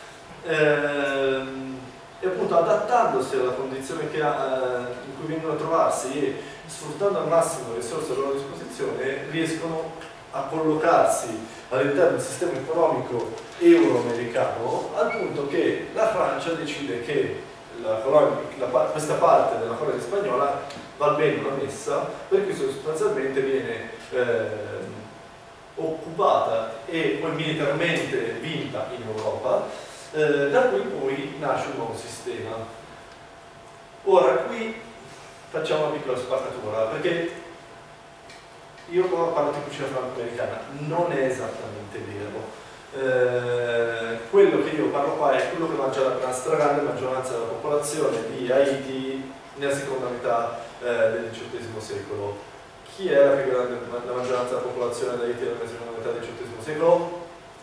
Ehm, e appunto adattandosi alla condizione che ha, eh, in cui vengono a trovarsi e sfruttando al massimo le risorse a loro disposizione riescono a collocarsi all'interno del sistema economico euro-americano, al punto che la Francia decide che la colonia, la, questa parte della colonia spagnola va bene una messa, per cui sostanzialmente viene eh, occupata e poi militarmente vinta in Europa. Eh, da cui poi nasce un nuovo sistema. Ora qui facciamo una piccola spaccatura, perché io qua parlo di cucina franco-americana, non è esattamente vero. Eh, quello che io parlo qua è quello che mangia la, la stragrande maggioranza della popolazione di Haiti nella seconda metà eh, del diciottesimo secolo. Chi è la più grande, la maggioranza della popolazione di Haiti nella seconda metà del diciottesimo secolo?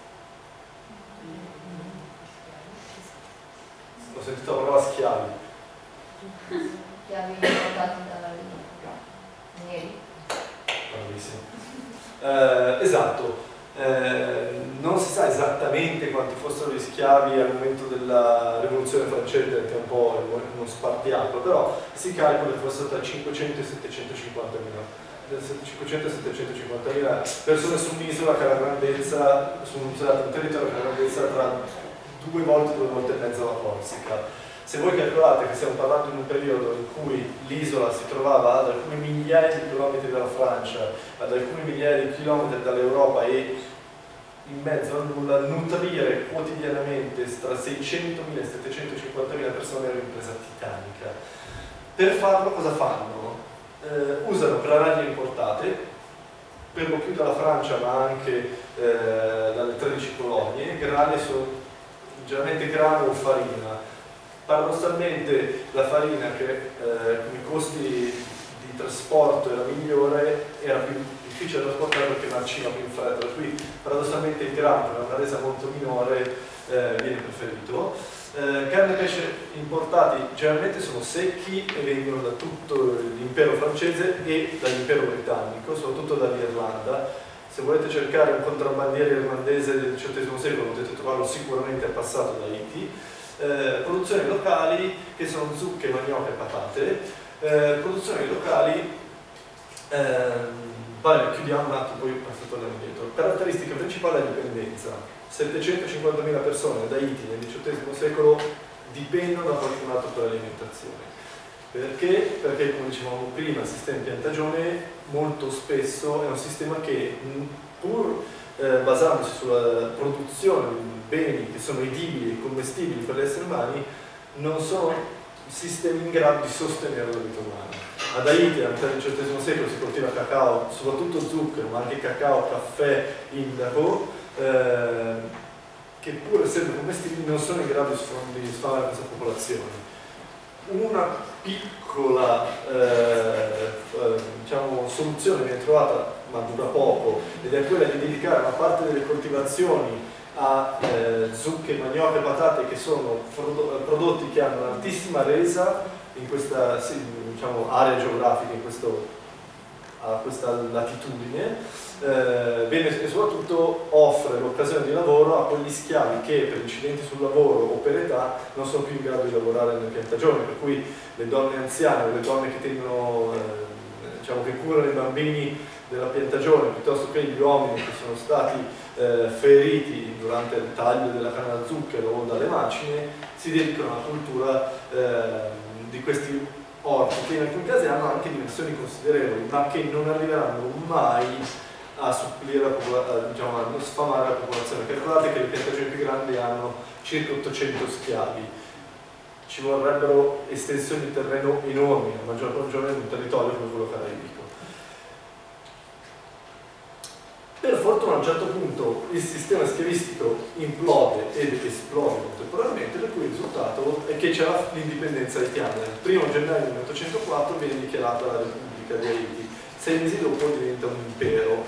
Ho sentito la parola schiavi. Schiavi portati dai neri. Bravissimo. Eh, esatto. Eh, non si sa esattamente quanti fossero gli schiavi al momento della rivoluzione francese, che è un po' uno spartiacque, però si calcola che fossero tra cinquecento e settecentocinquantamila. cinquecento e settecentocinquantamila persone su un'isola che ha la grandezza, su un, un territorio che ha la grandezza tra due volte, due volte e mezzo la Corsica. Se voi calcolate che stiamo parlando in un periodo in cui l'isola si trovava ad alcune migliaia di chilometri dalla Francia, ad alcune migliaia di chilometri dall'Europa e in mezzo a nulla, nutrire quotidianamente tra seicentomila e settecentocinquantamila persone è un'impresa titanica. Per farlo cosa fanno? Eh, usano granaglie importate, per lo più dalla Francia ma anche eh, dalle tredici colonie. Granaglie sono generalmente grano o farina. Paradossalmente la farina, che eh, con i costi di trasporto era migliore, era più difficile da trasportare perché marciva più in fretta, per cui paradossalmente il grano, per una resa molto minore, eh, viene preferito. Eh, carne e pesce importati generalmente sono secchi e vengono da tutto l'impero francese e dall'impero britannico, soprattutto dall'Irlanda. Se volete cercare un contrabbandiere irlandese del diciottesimo secolo potete trovarlo sicuramente al passato da Haiti. Eh, produzioni locali che sono zucche, manioc e patate. Eh, produzioni locali, ehm, vale, chiudiamo un attimo, poi torniamo indietro. Caratteristica principale è la dipendenza. settecentocinquantamila persone da Haiti nel diciottesimo secolo dipendono da qualcun altro per l'alimentazione. Perché? Perché, come dicevamo prima, il sistema di piantagione molto spesso è un sistema che, pur eh, basandosi sulla produzione di beni che sono edibili e commestibili per gli esseri umani, non sono sistemi in grado di sostenere la vita umana. Ad Haiti, all'interno del diciottesimo secolo, si coltiva cacao, soprattutto zucchero, ma anche cacao, caffè, indaco, eh, che pur essendo commestibili non sono in grado di sfamare questa popolazione. Una piccola eh, diciamo, soluzione viene trovata, ma dura poco, ed è quella di dedicare una parte delle coltivazioni a eh, zucche, manioc e patate, che sono prodotti che hanno un'altissima resa in questa sì, diciamo, area geografica, in questo, a questa latitudine, eh, bene, e soprattutto offre l'occasione di lavoro a quegli schiavi che per incidenti sul lavoro o per età non sono più in grado di lavorare nelle piantagioni, per cui le donne anziane o le donne che tengono, eh, diciamo, che curano i bambini della piantagione, piuttosto che gli uomini che sono stati eh, feriti durante il taglio della canna da zucchero o dalle macine, si dedicano alla cultura eh, di questi orti, che in alcuni casi hanno anche dimensioni considerevoli, ma che non arriveranno mai a supplire la popolazione, diciamo, a non sfamare la popolazione. Calcolate che le piantagioni più grandi hanno circa ottocento schiavi. Ci vorrebbero estensioni di terreno enormi, a maggior ragione in un territorio come quello caraibico. Per fortuna a un certo punto il sistema schiavistico implode ed esplode contemporaneamente, per cui il risultato è che c'è l'indipendenza haitiana. Il primo gennaio millenovecentoquattro viene dichiarata la Repubblica di Haiti, sei mesi dopo diventa un impero.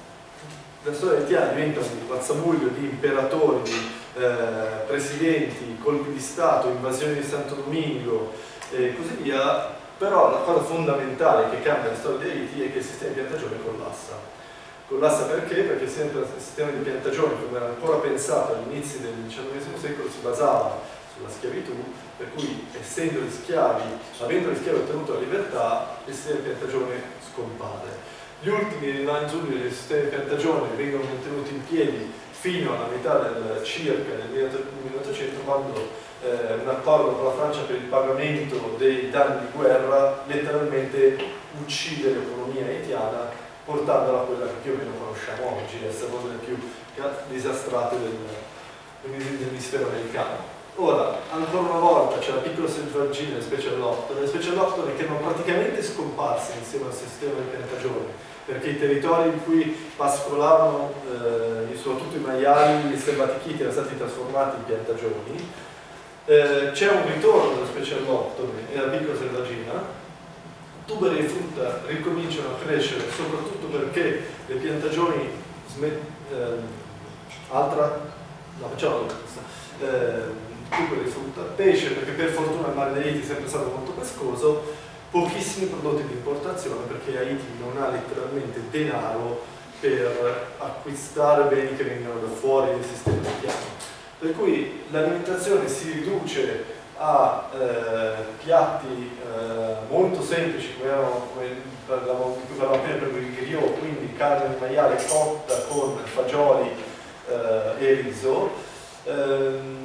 La storia haitiana diventa un mazzabuglio di imperatori, di eh, presidenti, colpi di Stato, invasioni di Santo Domingo e così via, però la cosa fondamentale che cambia la storia di Haiti è che il sistema di piantagione collassa. Collassa perché? Perché sempre il sistema di piantagione, come era ancora pensato all'inizio del diciannovesimo secolo, si basava sulla schiavitù, per cui essendo gli schiavi, avendo gli schiavi ottenuto la libertà, il sistema di piantagione scompare. Gli ultimi rimandi del sistema di piantagione vengono mantenuti in piedi fino alla metà del circa del milleottocento, quando eh, un accordo con la Francia per il pagamento dei danni di guerra letteralmente uccide l'economia haitiana, portandola a quella che più o meno conosciamo oggi, essere una delle più disastrate del, dell'emisfero americano. Ora, ancora una volta c'è la piccola selvaggina delle specialoptere, le specialoptere che erano praticamente scomparse insieme al sistema di piantagione, perché i territori in cui pascolavano, eh, soprattutto i maiali, gli selvatichiti, erano stati trasformati in piantagioni. Eh, c'è un ritorno delle specialoptere e la piccola selvaggina. Tuberi e frutta ricominciano a crescere soprattutto perché le piantagioni smet, eh, altra, no, facciamo questa, eh, tuberi e frutta, pesce perché per fortuna il mare di Haiti è sempre stato molto pescoso, pochissimi prodotti di importazione perché Haiti non ha letteralmente denaro per acquistare beni che vengono da fuori del sistema haitiano. Per cui l'alimentazione si riduce a eh, piatti eh, molto semplici come erano, come parlavamo prima, per il griot, quindi carne di maiale cotta con fagioli eh, e riso. Ehm,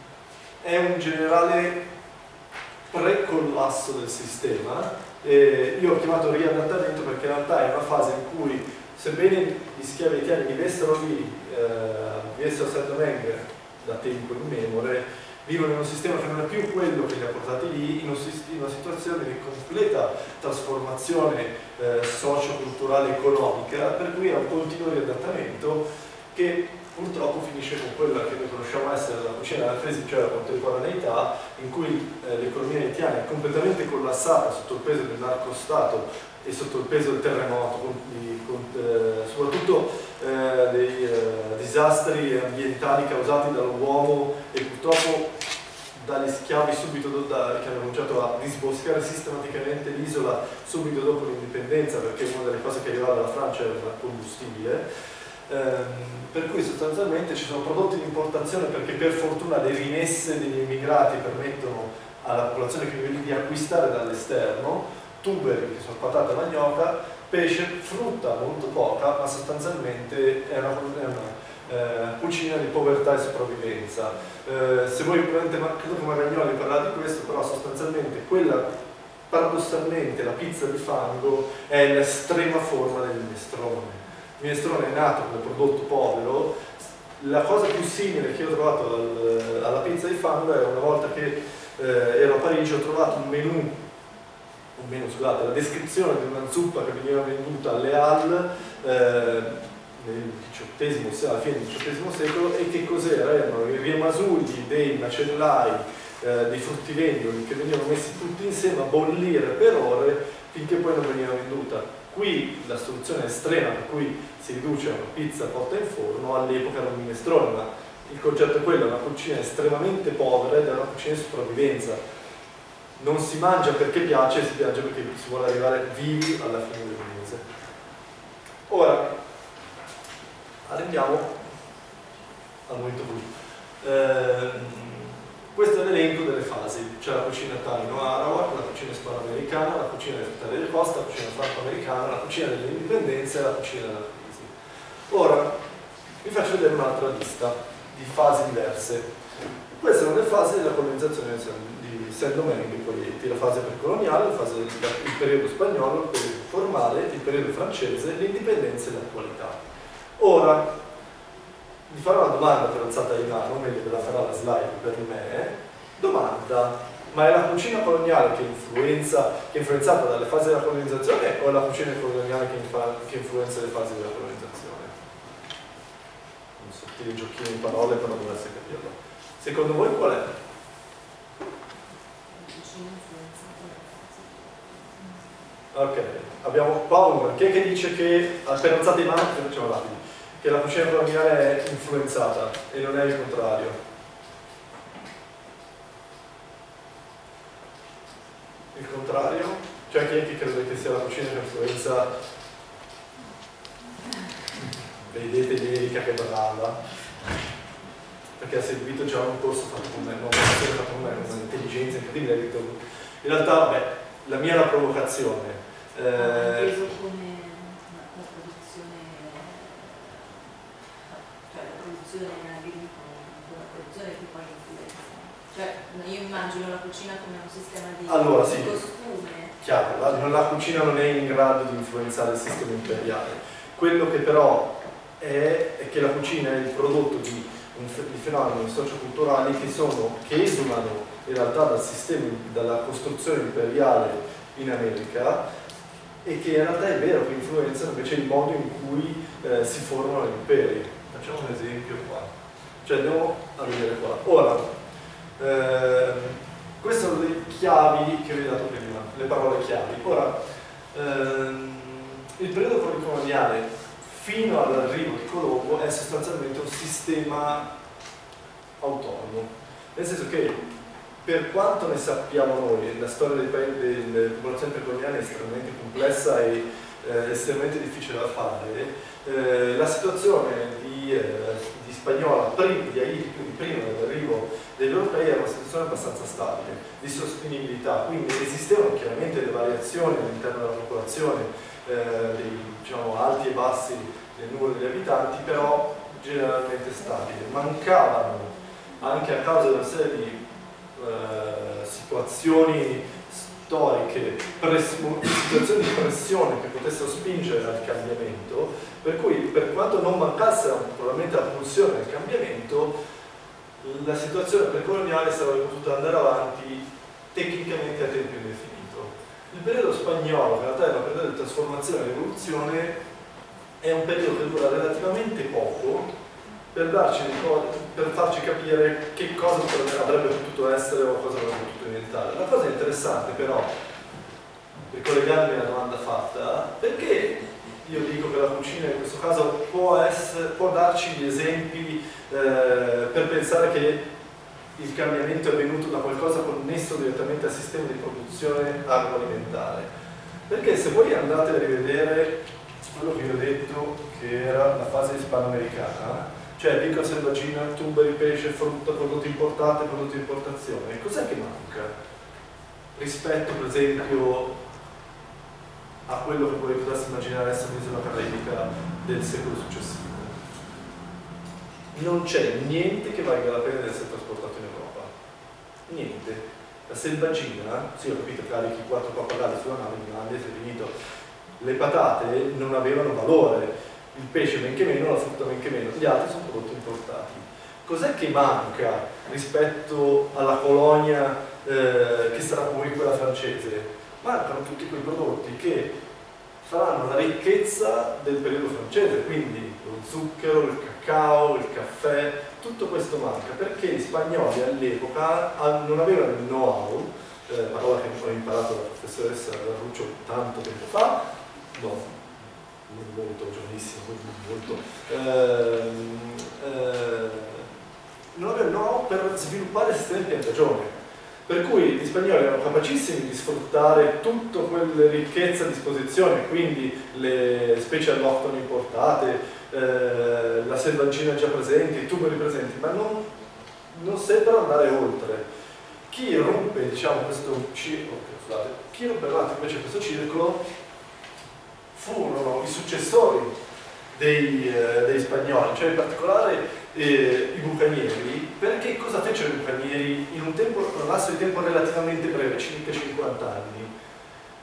è un generale pre-collasso del sistema. Eh, io ho chiamato riadattamento perché in realtà è una fase in cui, sebbene gli schiavi haitiani vivessero lì, eh, vivessero a Saint-Domingue da tempo immemore, vivono in un sistema che non è più quello che li ha portati lì, in una situazione di completa trasformazione eh, socio-culturale economica, per cui è un continuo riadattamento che purtroppo finisce con quella che noi conosciamo essere la cucina della crisi, cioè la contemporaneità, in cui eh, l'economia haitiana è completamente collassata sotto il peso del narcostato e sotto il peso del terremoto, con, di, con, eh, soprattutto eh, dei eh, disastri ambientali causati dall'uomo e purtroppo dagli schiavi subito do, da, che hanno cominciato a disboscare sistematicamente l'isola subito dopo l'indipendenza, perché una delle cose che arrivava dalla Francia era il combustibile. Ehm, per cui sostanzialmente ci sono prodotti di importazione perché per fortuna le rimesse degli immigrati permettono alla popolazione che vive lì di acquistare dall'esterno, tuberi che sono patata e manioca, pesce, frutta molto poca, ma sostanzialmente è una, è una eh, cucina di povertà e sopravvivenza. Eh, se voi prendete, ma credo che Magagnoli parla di questo, però sostanzialmente quella, paradossalmente, la pizza di fango è l'estrema forma del minestrone. Il minestrone è nato come prodotto povero. La cosa più simile che ho trovato al, alla pizza di fango è una volta che eh, ero a Parigi, ho trovato un menù o meno, scusate, la descrizione di una zuppa che veniva venduta alle Halles eh, nel diciottesimo, alla fine del diciottesimo secolo, e che cos'era? Erano i rimasugli dei macellai, eh, dei fruttivendoli che venivano messi tutti insieme a bollire per ore finché poi non veniva venduta. Qui la soluzione estrema per cui si riduce a una pizza cotta in forno, all'epoca era un minestrone, ma il concetto è quello, è una cucina estremamente povera ed è una cucina di sopravvivenza. Non si mangia perché piace, si piace perché si vuole arrivare vivi alla fine del mese. Ora, arriviamo al momento clou. Eh, questo è l'elenco delle fasi. C'è la cucina taino-arawak, la cucina ispanoamericana, la cucina delle Italia del Costa, la cucina franco-americana, la cucina dell'indipendenza e la cucina della crisi. Ora, vi faccio vedere un'altra lista di fasi diverse. Queste sono le fasi della colonizzazione di Saint-Domingue e Haiti, la fase precoloniale, la fase del il periodo spagnolo, il formale, il periodo francese, l'indipendenza e l'attualità. Ora, vi farò una domanda per alzata di mano, meglio ve la farà la slide per me. Domanda, ma è la cucina coloniale che, influenza, che è influenzata dalle fasi della colonizzazione o è la cucina coloniale che, infa, che influenza le fasi della colonizzazione? Un sottile giochino di parole però dovreste capirlo. Secondo voi qual è? Ok, abbiamo qua uno. Chi è che dice che, appena alzate di mano, che facciamo rapidi, che la cucina coloniale è influenzata e non è il contrario? Il contrario? Cioè chi è che crede che sia la cucina che influenza? Vedete Erika che brava, perché ha seguito già un corso fatto con me, non un corso fatto con me, con un'intelligenza incredibile. In realtà, vabbè, la mia è una provocazione. Eh, preso come la produzione, cioè la produzione agricola, la produzione che poi influenza. Cioè io immagino la cucina come un sistema di, allora, di sì, costume. Chiaro, la, la cucina non è in grado di influenzare il sistema imperiale. Quello che però è, è che la cucina è il prodotto di, un, di fenomeni socioculturali che, sono, che esulano in realtà dal sistema, dalla costruzione imperiale in America, e che in realtà è vero che influenzano invece il modo in cui eh, si formano gli imperi. Facciamo un esempio qua. Cioè andiamo a vedere qua. Ora, ehm, queste sono le chiavi che vi ho dato prima, le parole chiavi. Ora, ehm, il periodo coloniale fino all'arrivo di Colombo è sostanzialmente un sistema autonomo. Nel senso che, per quanto ne sappiamo noi, la storia dei paesi delle popolazioni precoloniali è estremamente complessa e eh, estremamente difficile da fare, eh, la situazione di, eh, di Spagnola prima, di Haiti, quindi prima dell'arrivo degli europei, era una situazione abbastanza stabile, di sostenibilità, quindi esistevano chiaramente le variazioni all'interno della popolazione, eh, dei diciamo, alti e bassi del numero degli abitanti, però generalmente stabile. Mancavano, anche a causa di una serie di Uh, situazioni storiche, situazioni di pressione che potessero spingere al cambiamento, per cui per quanto non mancasse probabilmente la pulsione del cambiamento, la situazione precoloniale sarebbe potuta andare avanti tecnicamente a tempo indefinito. Il periodo spagnolo, che in realtà è un periodo di trasformazione e rivoluzione, è un periodo che dura relativamente poco, Per, darci, per farci capire che cosa avrebbe potuto essere o cosa avrebbe potuto diventare. La cosa interessante però, ricollegandomi alla domanda fatta, perché io dico che la cucina in questo caso può, essere, può darci gli esempi eh, per pensare che il cambiamento è venuto da qualcosa connesso direttamente al sistema di produzione agroalimentare? Perché se voi andate a rivedere quello che vi ho detto che era la fase ispanoamericana, cioè piccola selvaggina, tuberi, pesce, frutta, prodotti importati, prodotti di importazione. Cos'è che manca? Rispetto per esempio a quello che voi potreste immaginare essere un'isola caraibica del secolo successivo. Non c'è niente che valga la pena di essere trasportato in Europa. Niente. La selvaggina, sì ho capito, carichi quattro pappagalli sulla nave, in India, si è finito. Le patate non avevano valore. Il pesce men che meno, la frutta men che meno, gli altri sono prodotti importati. Cos'è che manca rispetto alla colonia eh, che sarà poi quella francese? Mancano tutti quei prodotti che saranno la ricchezza del periodo francese, quindi lo zucchero, il cacao, il caffè, tutto questo manca perché gli spagnoli all'epoca non avevano il know-how, eh, parola che ho imparato dalla professoressa Ruccio tanto tempo fa, no, non molto, giovanissimo, molto, ehm, eh, non avevano il know-how per sviluppare sistemi di piantagione. Per cui gli spagnoli erano capacissimi di sfruttare tutte quelle ricchezze a disposizione, quindi le specie alloctone importate, eh, la selvaggina già presente, i tuberi presenti, ma non, non seppero andare oltre. Chi rompe, diciamo, questo circolo, scusate, chi rompeva invece questo circolo furono i successori dei, eh, dei spagnoli, cioè in particolare eh, i bucanieri. Perché cosa fecero i bucanieri in un, tempo, un lasso di tempo relativamente breve, circa cinquanta anni?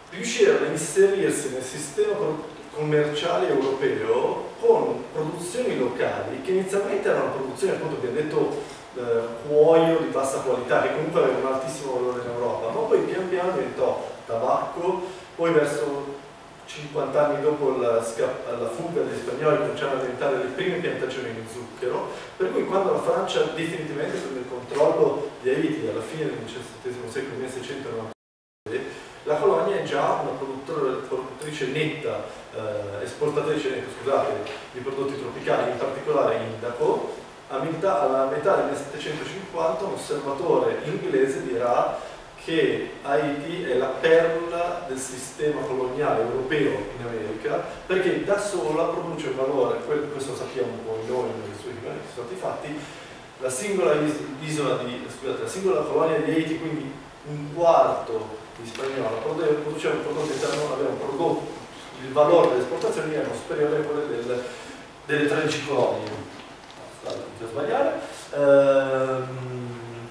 riuscirono a inserirsi nel sistema commerciale europeo con produzioni locali che inizialmente erano produzioni, appunto, abbiamo detto, eh, cuoio di bassa qualità, che comunque aveva un altissimo valore in Europa, ma poi pian piano diventò tabacco, poi verso cinquanta anni dopo la, la fuga degli spagnoli cominciarono a diventare le prime piantagioni di zucchero, per cui quando la Francia definitivamente prende il controllo di Haiti alla fine del diciassettesimo secolo, milleseicentonovantasette, la colonia è già una produttrice netta, eh, esportatrice netta, scusate, di prodotti tropicali, in particolare indaco. A metà, alla metà del millesettecentocinquanta un osservatore inglese dirà che Haiti è la perla del sistema coloniale europeo in America, perché da sola produce un valore, questo lo sappiamo un po' noi negli studi che sono stati fatti, la singola isola di, scusate, la singola colonia di Haiti, quindi un quarto di spagnola, produceva un prodotto interno, aveva un prodotto, il valore delle esportazioni era superiore a quello del, delle tredici colonie. Scusate, non devo sbagliare. Ehm,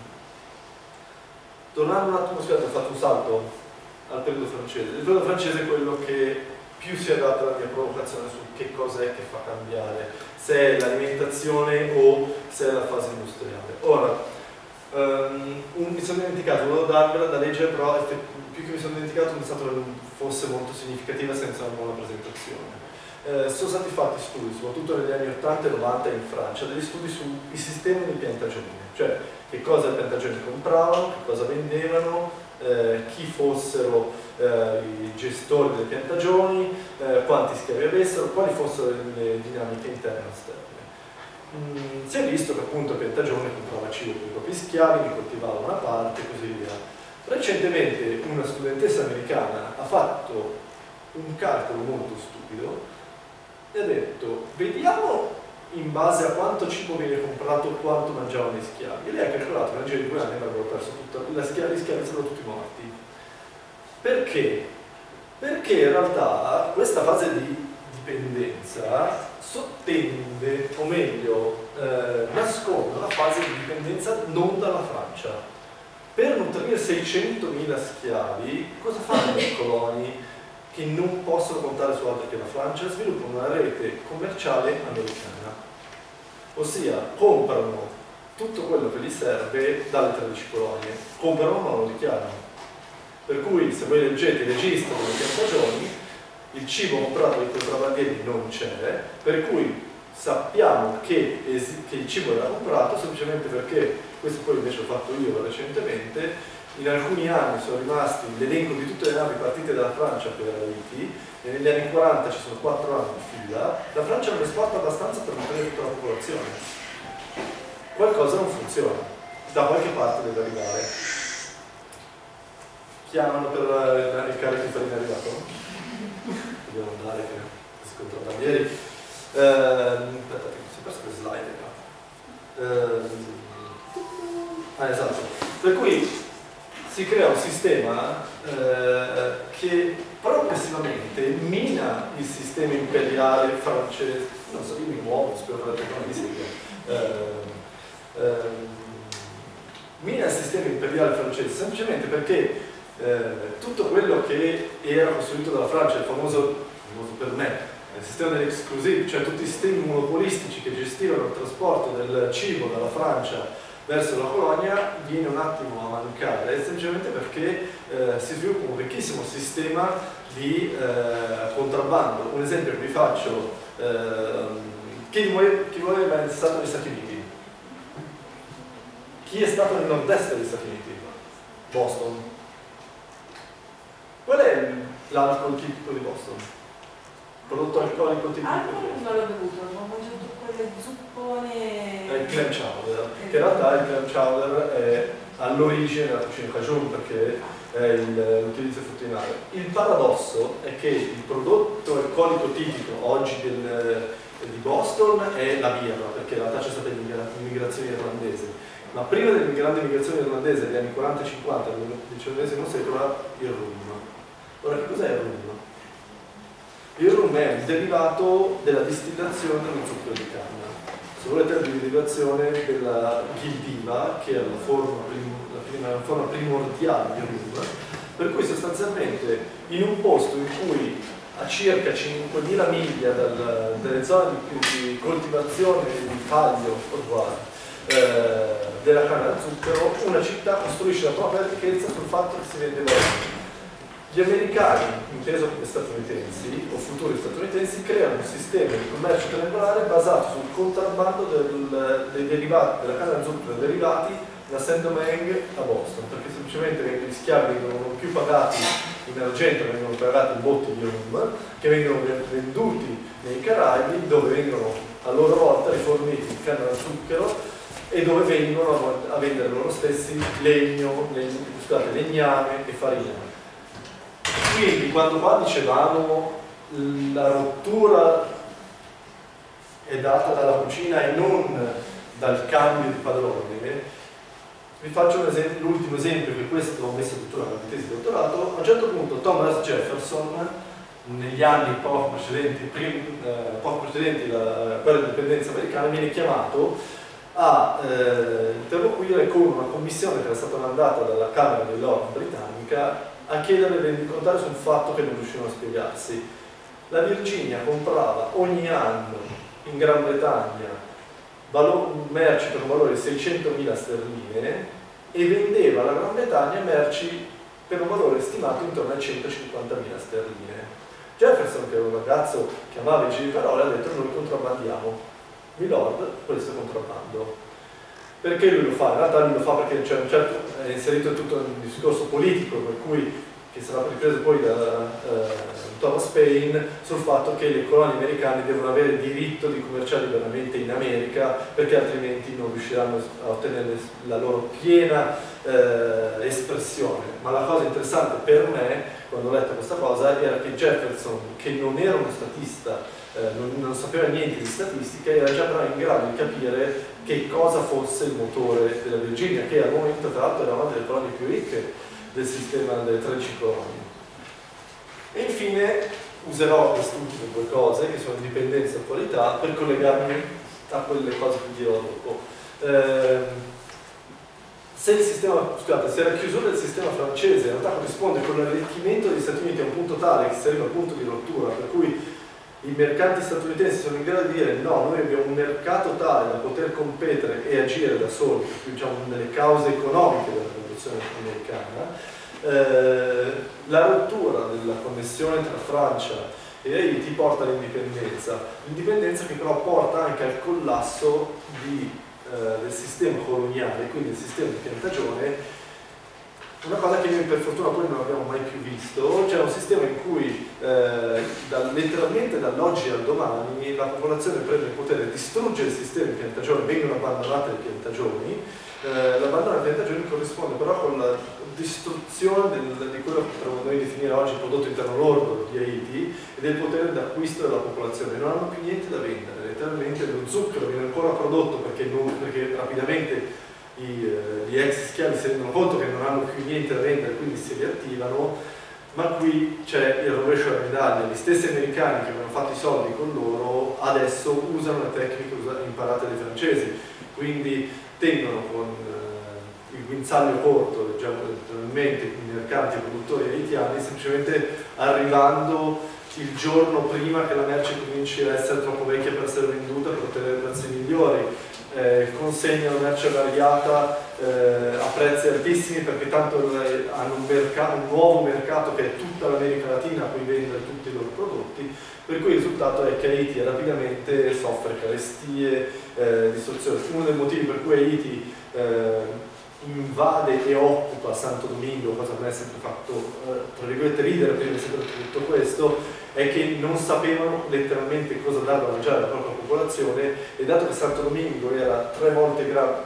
Tornando un attimo, scusate, ho fatto un salto al periodo francese. Il periodo francese è quello che più si adatta alla mia provocazione su che cosa è che fa cambiare, se è l'alimentazione o se è la fase industriale. Ora, um, mi sono dimenticato, volevo darvela da leggere, però più che mi sono dimenticato ho pensato che non fosse molto significativa senza una buona presentazione. Eh, sono stati fatti studi, soprattutto negli anni ottanta e novanta in Francia, degli studi sui sistemi di piantagione, cioè che cosa le piantagioni compravano, che cosa vendevano, eh, chi fossero eh, i gestori delle piantagioni, eh, quanti schiavi avessero, quali fossero le dinamiche interne e esterne. Mm, si è visto che appunto la piantagione comprava cibo per i propri schiavi, ne coltivava una parte e così via. Recentemente una studentessa americana ha fatto un calcolo molto stupido e ha detto: vediamo in base a quanto cibo viene comprato, quanto mangiavano gli schiavi. E lei ha calcolato che nel giro di due anni avrebbero perso tutta la schiavi, gli schiavi sarebbero tutti morti. Perché? Perché in realtà questa fase di dipendenza sottende, o meglio, eh, nasconde la fase di dipendenza non dalla Francia. Per nutrire seicentomila schiavi, cosa fanno i coloni che non possono contare su altri che la Francia? Sviluppano una rete commerciale americana, ossia comprano tutto quello che gli serve dalle tredici colonie, comprano ma non lo dichiarano. Per cui se voi leggete il registro delle piantagioni, il cibo comprato dai contrabbandieri non c'è, per cui sappiamo che, che il cibo era comprato semplicemente perché, questo poi invece l'ho fatto io recentemente, in alcuni anni sono rimasti l'elenco di tutte le navi partite dalla Francia per Haiti e negli anni quaranta ci sono quattro anni di fila. La Francia non esporta abbastanza per nutrire tutta la popolazione. Qualcosa non funziona, da qualche parte deve arrivare. Chiamano per il carico di farina arrivato? Dobbiamo andare che si contrabbandieri. Eh, aspetta, si è perso le slide. Eh, ah, esatto. Per cui si crea un sistema eh, che progressivamente mina il sistema imperiale francese. Non so, io mi muovo, spero che la tecnologia eh, eh, mina il sistema imperiale francese semplicemente perché eh, tutto quello che era costruito dalla Francia, il famoso, famoso per me, il sistema dell'exclusive, cioè tutti i sistemi monopolistici che gestivano il trasporto del cibo dalla Francia verso la colonia, viene un attimo a mancare, semplicemente perché eh, si sviluppa un ricchissimo sistema di eh, contrabbando. Un esempio che vi faccio, eh, chi di voi, chi di voi è mai stato negli Stati Uniti? Chi è stato nel nord-est degli Stati Uniti? Boston. Qual è l'alcol tipico di Boston? Prodotto alcolico tipico? Alcol non l'ho bevuto, ho mangiato quelle zuppone... È il clam chowder, che in realtà il clam chowder è all'origine della cucina cajun perché è l'utilizzo di frutti di mare. Il paradosso è che il prodotto alcolico tipico oggi del, di Boston è la birra, perché in realtà c'è stata l'immigrazione irlandese. Ma prima della grande migrazione irlandese degli anni quaranta e cinquanta del diciannovesimo secolo era il rum. Ora, che cos'è il rum? Il rum è un derivato della distillazione dello zucchero di canna. Se volete la derivazione della ghildiva, che è la forma, prim la prima, la forma primordiale di rum, Per cui sostanzialmente in un posto in cui a circa cinquemila miglia dal, dalle zone di, di coltivazione di taglio eh, della canna da zucchero, una città costruisce la propria ricchezza sul fatto che si vende valore. Gli americani, inteso come statunitensi o futuri statunitensi, creano un sistema di commercio triangolare basato sul contrabbando del, dei derivati, della canna da zucchero e derivati da Saint Domingue a Boston, perché semplicemente gli schiavi vengono non più pagati in argento, vengono pagati in botti di rum, che vengono venduti nei Caraibi, dove vengono a loro volta riforniti di canna da zucchero e dove vengono a vendere loro stessi legno, legno scusate, legname e farina. Quindi quando qua dicevamo la rottura è data dalla cucina e non dal cambio di padrone, vi faccio l'ultimo esempio, che questo ho messo addirittura nella tesi di dottorato. A un certo punto Thomas Jefferson, negli anni poco precedenti, prim, eh, poco precedenti la guerra d'indipendenza americana, viene chiamato a eh, interloquire con una commissione che era stata mandata dalla Camera dei Lord britannica a chiedere di rendicontare sul fatto che non riuscivano a spiegarsi. La Virginia comprava ogni anno in Gran Bretagna merci per un valore di seicentomila sterline e vendeva alla Gran Bretagna merci per un valore stimato intorno ai centocinquantamila sterline. Jefferson, che era un ragazzo che amava i giri di parole, ha detto: noi contrabbandiamo. Milord, questo è contrabbando. Perché lui lo fa? In realtà lui lo fa perché cioè, certo, è inserito in tutto un discorso politico, per cui, che sarà ripreso poi da uh, Thomas Paine, sul fatto che le colonie americane devono avere il diritto di commerciare liberamente in America, perché altrimenti non riusciranno a ottenere la loro piena uh, espressione. Ma la cosa interessante per me, quando ho letto questa cosa, era che Jefferson, che non era uno statista, Eh, non, non sapeva niente di statistica, era già però in grado di capire che cosa fosse il motore della Virginia, che al momento tra l'altro era una delle colonie più ricche del sistema delle tredici colonie. E infine userò queste ultime due cose, che sono indipendenza e qualità, per collegarmi a quelle cose che dirò dopo. Eh, se il sistema, scusate, se la chiusura del sistema francese in realtà corrisponde con l'arricchimento degli Stati Uniti a un punto tale che sarebbe un punto di rottura, per cui i mercanti statunitensi sono in grado di dire: no, noi abbiamo un mercato tale da poter competere e agire da soli, diciamo nelle cause economiche della rivoluzione americana. Eh, la rottura della connessione tra Francia e Haiti porta all'indipendenza, l'indipendenza che però porta anche al collasso di, eh, del sistema coloniale, quindi del sistema di piantagione. Una cosa che noi per fortuna poi non abbiamo mai più visto, c'è un sistema in cui eh, da, letteralmente dall'oggi al domani la popolazione prende il potere, distrugge il sistema di piantagione, vengono abbandonate le piantagioni. Eh, l'abbandono delle piantagioni corrisponde però con la distruzione del, di quello che potremmo noi definire oggi il prodotto interno lordo di Haiti e del potere d'acquisto della popolazione. Non hanno più niente da vendere, letteralmente lo zucchero viene ancora prodotto perché, non, perché rapidamente I, eh, gli ex schiavi si rendono conto che non hanno più niente da vendere, quindi si riattivano, ma qui c'è il rovescio della medaglia. Gli stessi americani che avevano fatto i soldi con loro adesso usano le tecniche imparate dai francesi, quindi tendono con eh, il guinzaglio corto, diciamo letteralmente, i mercanti e i produttori haitiani, semplicemente arrivando il giorno prima che la merce cominci a essere troppo vecchia per essere venduta, per ottenere prezzi migliori. Eh, consegnano merce variata eh, a prezzi altissimi perché tanto eh, hanno un, un nuovo mercato che è tutta l'America Latina a cui vendere tutti i loro prodotti, per cui il risultato è che Haiti rapidamente soffre carestie, eh, distruzione. Uno dei motivi per cui Haiti eh, invade e occupa Santo Domingo, cosa che mi ha sempre fatto eh, tra virgolette ridere prima di sapere tutto questo, è che non sapevano letteralmente cosa dare da mangiare alla propria popolazione, e dato che Santo Domingo era tre volte grande,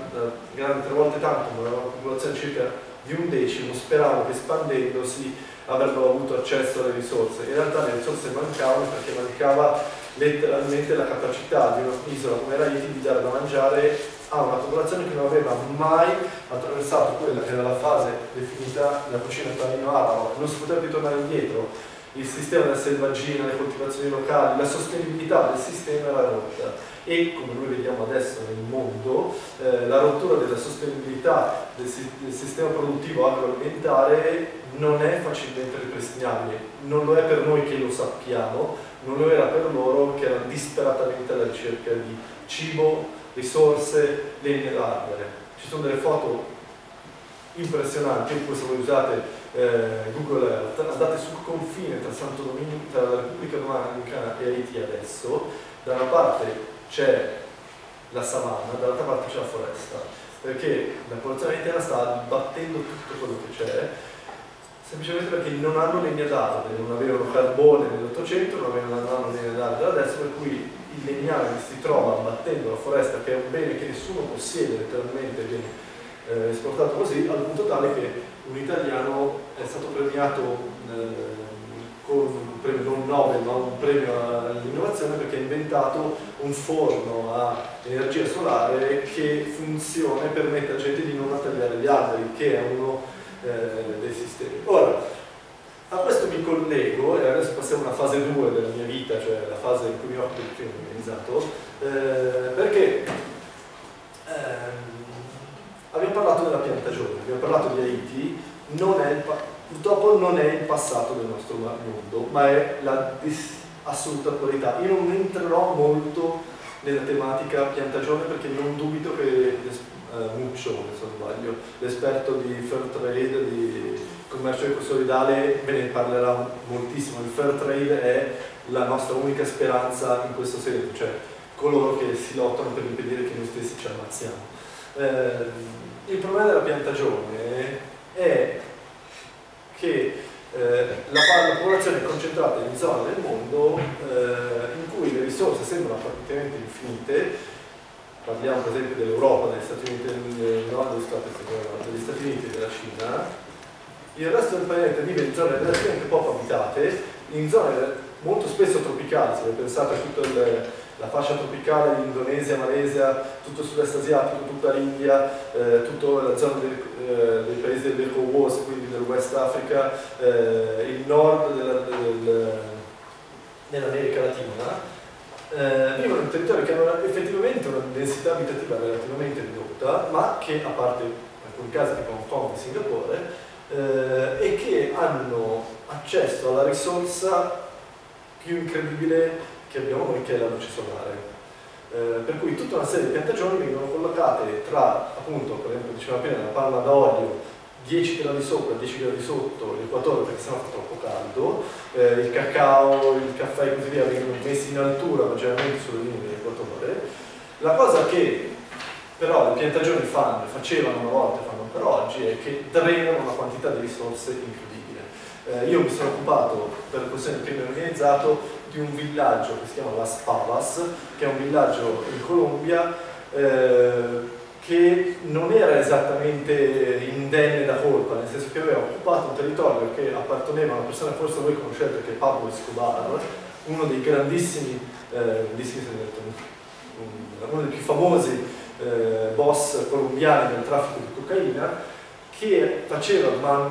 tre volte tanto, ma aveva una popolazione circa di un decimo, speravano che espandendosi avrebbero avuto accesso alle risorse. In realtà le risorse mancavano perché mancava letteralmente la capacità di un'isola come era Haiti di dare da mangiare a una popolazione che non aveva mai attraversato quella che era la fase definita la cucina panino arabo, non si poteva ritornare indietro. il sistema della selvaggina, le coltivazioni locali, la sostenibilità del sistema era rotta. E come noi vediamo adesso nel mondo, eh, la rottura della sostenibilità del, del sistema produttivo agroalimentare non è facilmente ripristinabile. Non lo è per noi che lo sappiamo, non lo era per loro che erano disperatamente alla ricerca di cibo, risorse, legno ed alberi. Ci sono delle foto impressionanti, poi se voi usate eh, Google Earth, andate sul confine tra Santo Domingo, tra la Repubblica Dominicana e Haiti adesso, da una parte c'è la savana, dall'altra parte c'è la foresta, perché la popolazione intera sta battendo tutto quello che c'è, semplicemente perché non hanno legna d'albero, non avevano carbone nell'Ottocento, non avevano non hanno legna d'albero adesso, per cui il legname che si trova battendo la foresta, che è un bene che nessuno possiede, letteralmente viene eh, esportato così, al punto tale che un italiano è stato premiato eh, con un premio non Nobel, ma un premio all'innovazione, perché ha inventato un forno a energia solare che funziona e permette alla gente di non tagliare gli alberi, che è uno eh, dei sistemi. Ora, a questo mi collego, e adesso passiamo alla fase due della mia vita, cioè la fase in cui mi occupo del crimine organizzato, eh, perché ehm, abbiamo parlato della piantagione, abbiamo parlato di Haiti, non è il purtroppo non è il passato del nostro mondo, ma è la assoluta attualità. Io non entrerò molto nella tematica piantagione perché non dubito che uh, Muccio, se non sbaglio, l'esperto di fair trade, di commercio ecosolidale, ve ne parlerà moltissimo. Il fair trade è la nostra unica speranza in questo senso, cioè coloro che si lottano per impedire che noi stessi ci ammazziamo. Eh, il problema della piantagione è che eh, la, la popolazione è concentrata in zone del mondo eh, in cui le risorse sembrano praticamente infinite. Parliamo per esempio dell'Europa, degli Stati Uniti, del, no, degli Stati Uniti e della Cina. Il resto del pianeta vive in zone relativamente poco abitate, in zone molto spesso tropicali. Se voi pensate a tutta il, la fascia tropicale di Indonesia, Malesia, tutto il sud-est asiatico, tutta l'India, eh, tutta la zona del, eh, dei paesi dell'Eco-W A S, quindi del West Africa, eh, il nord della, del, dell'America Latina, eh, vivono in territori che hanno effettivamente una densità abitativa relativamente ridotta, ma che, a parte alcuni casi tipo Hong Kong e Singapore, eh, e che hanno accesso alla risorsa più incredibile che abbiamo noi, che è la luce solare. Eh, per cui tutta una serie di piantagioni vengono collocate tra, appunto, per esempio dicevamo prima, la palma d'olio, dieci gradi sopra, dieci gradi sotto l'equatore, perché sennò fa troppo caldo, eh, il cacao, il caffè e così via vengono messi in altura, ma generalmente sulle linee dell'equatore. La cosa che però le piantagioni fanno, facevano una volta, fanno per oggi, è che drenano una quantità di risorse incredibile. Eh, io mi sono occupato, per questione del crimine organizzato, di un villaggio che si chiama Las Pavas, che è un villaggio in Colombia eh, che non era esattamente indenne da colpa, nel senso che aveva occupato un territorio che apparteneva a una persona che forse voi conoscete, che è Pablo Escobar, uno dei grandissimi, eh, uno dei più famosi eh, boss colombiani del traffico di cocaina, che faceva man,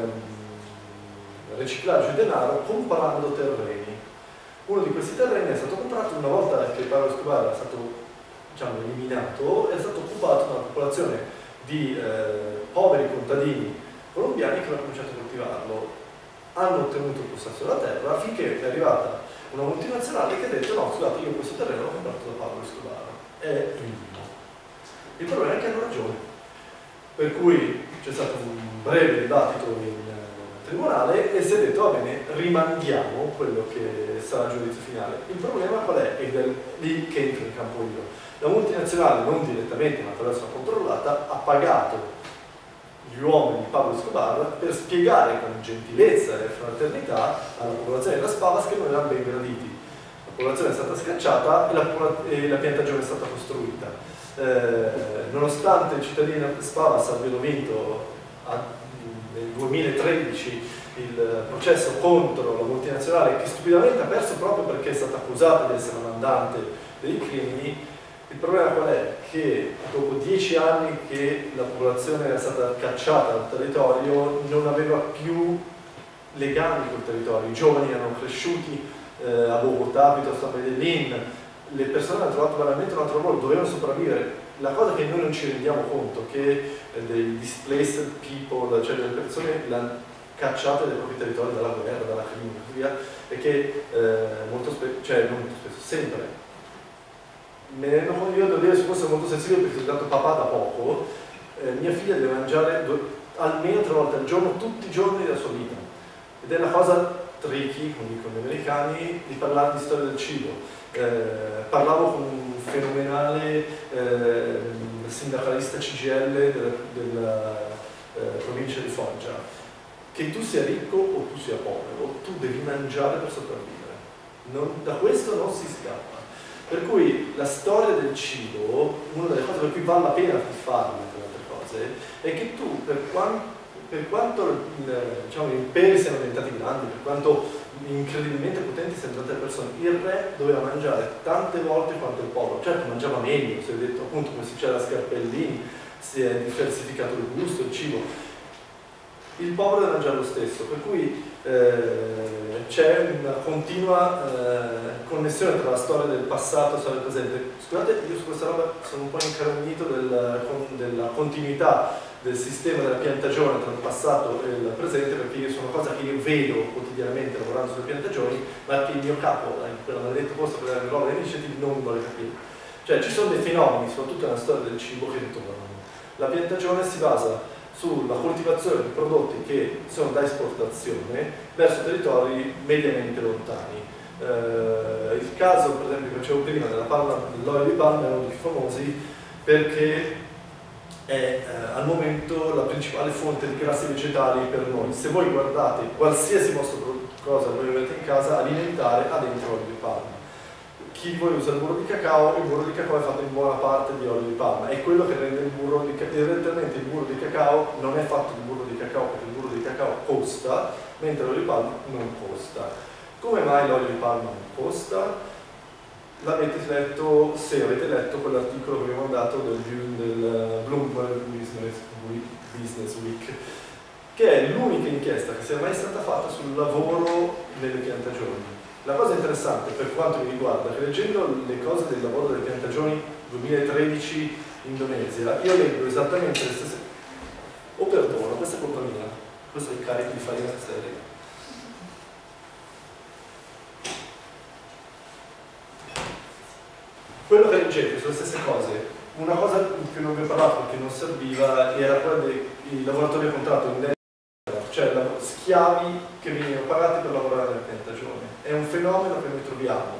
eh, riciclaggio di denaro comprando terreni. Uno di questi terreni è stato comprato una volta che Pablo Escobar era stato, diciamo, eliminato, è stato occupato da una popolazione di eh, poveri contadini colombiani che hanno cominciato a coltivarlo. Hanno ottenuto il possesso della terra finché è arrivata una multinazionale che ha detto: no, scusate, io questo terreno l'ho comprato da Pablo Escobar, è mio. Il problema è che hanno ragione, per cui c'è stato un breve dibattito in tribunale e si è detto: va bene, rimandiamo quello che sarà il giudizio finale. Il problema qual è? Ed è lì che entro in campo io. La multinazionale, non direttamente ma attraverso una controllata, ha pagato gli uomini di Pablo Escobar per spiegare con gentilezza e fraternità alla popolazione della Spavas che non erano ben graditi. La popolazione è stata scacciata e la, e la piantagione è stata costruita. Eh, nonostante il cittadino Spavas abbiano vinto a, nel duemilatredici il processo contro la multinazionale, che stupidamente ha perso proprio perché è stata accusata di essere mandante dei crimini, il problema qual è? Che dopo dieci anni che la popolazione era stata cacciata dal territorio non aveva più legami col territorio. I giovani erano cresciuti eh, a Bogotà piuttosto a Medellin, le persone hanno trovato veramente un altro lavoro, dovevano sopravvivere. La cosa che noi non ci rendiamo conto che eh, dei displaced people, cioè delle persone cacciate dai propri territori dalla guerra, dalla crimine e così via, è che eh, molto spesso, cioè non molto spesso, sempre, me ne rendo conto, io devo dire che forse molto sensibile perché sono diventato papà da poco, eh, mia figlia deve mangiare due, almeno tre volte al giorno, tutti i giorni della sua vita. Ed è una cosa tricky, come dicono gli americani, di parlare di storia del cibo. Eh, parlavo con un fenomenale eh, sindacalista C G I L della, della eh, provincia di Foggia. Che tu sia ricco o tu sia povero, tu devi mangiare per sopravvivere. Non, da questo non si scappa. Per cui la storia del cibo, una delle cose per cui vale la pena di farle, per altre cose, è che tu, per quanto, per quanto diciamo, gli imperi siano diventati grandi, per quanto incredibilmente potenti siano diventate le persone, il re doveva mangiare tante volte quanto il povero. Certo, mangiava meglio, si è detto appunto come succede a Scarpellini, si è diversificato il gusto, il cibo. Il povero deve mangiare lo stesso, per cui eh, c'è una continua eh, connessione tra la storia del passato e la storia del presente. Scusate, io su questa roba sono un po' incarognito del, della continuità del sistema della piantagione tra il passato e il presente, perché io sono una cosa che io vedo quotidianamente lavorando sulle piantagioni, ma che il mio capo, in quella maledetta posto per la roba dell'iniziativa, non vuole capire. Cioè ci sono dei fenomeni, soprattutto nella storia del cibo, che ritornano. La piantagione si basa sulla coltivazione di prodotti che sono da esportazione verso territori mediamente lontani. Eh, il caso, per esempio, che facevo prima dell'olio di palma è uno dei più famosi perché è eh, al momento la principale fonte di grassi vegetali per noi. Se voi guardate qualsiasi vostra cosa voi avete in casa alimentare ha dentro olio di palma. Chi di voi usa il burro di cacao, il burro di cacao è fatto in buona parte di olio di palma, è quello che rende il burro di cacao. Evidentemente il burro di cacao non è fatto di burro di cacao perché il burro di cacao costa, mentre l'olio di palma non costa. Come mai l'olio di palma non costa? L'avete letto, se avete letto quell'articolo che vi ho mandato del, del Bloomberg Business Week, Business Week, che è l'unica inchiesta che sia mai stata fatta sul lavoro nelle piantagioni. La cosa interessante per quanto mi riguarda è che leggendo le cose del lavoro delle piantagioni duemilatredici Indonesia, io leggo esattamente le stesse... Oh perdono, questa è colpa mia, questo è il carico di farina stereo. Quello che leggevo sono le stesse cose. Una cosa di cui non vi ho parlato perché non serviva era quella dei lavoratori a contratto in cioè schiavi che venivano pagati per lavorare nelle piantagioni. È un fenomeno che noi troviamo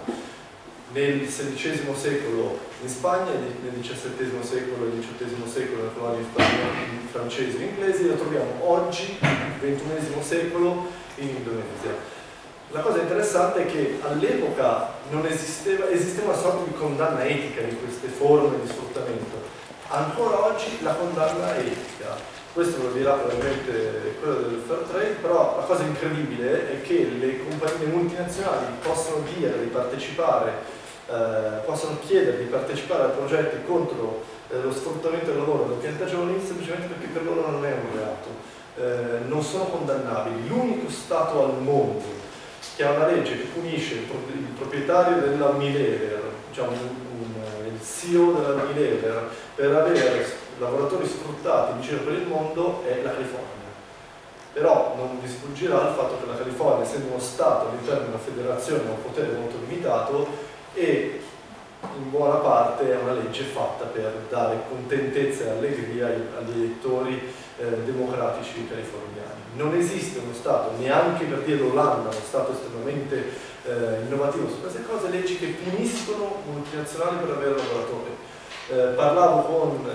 nel sedicesimo secolo in Spagna, nel diciassettesimo secolo e nel diciottesimo secolo nelle colonie francesi e inglesi, lo troviamo oggi, nel ventunesimo secolo, in Indonesia. La cosa interessante è che all'epoca non esisteva, esisteva una sorta di condanna etica di queste forme di sfruttamento. Ancora oggi la condanna è etica. Questo lo dirà probabilmente quello del fair trade, però la cosa incredibile è che le compagnie multinazionali possono dire di partecipare, eh, possono chiedere di partecipare a progetti contro eh, lo sfruttamento del lavoro delle piantagioni semplicemente perché per loro non è un reato, eh, non sono condannabili. L'unico Stato al mondo che ha una legge che punisce il, pro il proprietario della Unilever, diciamo un, un, il C E O della Unilever, per avere lavoratori sfruttati in giro per il mondo è la California. Però non vi sfuggirà il fatto che la California, essendo uno Stato all'interno di una federazione, ha un potere molto limitato e in buona parte è una legge fatta per dare contentezza e allegria agli elettori eh, democratici californiani. Non esiste uno Stato, neanche per dire l'Olanda, uno Stato estremamente eh, innovativo su queste cose, leggi che puniscono multinazionali per avere lavoratori. Eh, parlavo con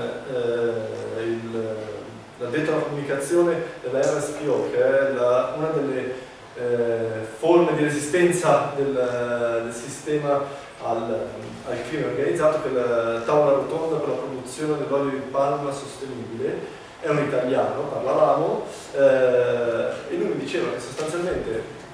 eh, il, l'addetto alla comunicazione della R S P O, che è la, una delle eh, forme di resistenza del, del sistema al, al crimine organizzato, che è la tavola rotonda per la produzione dell'olio di palma sostenibile. È un italiano, parlavamo, eh, e lui mi diceva che sostanzialmente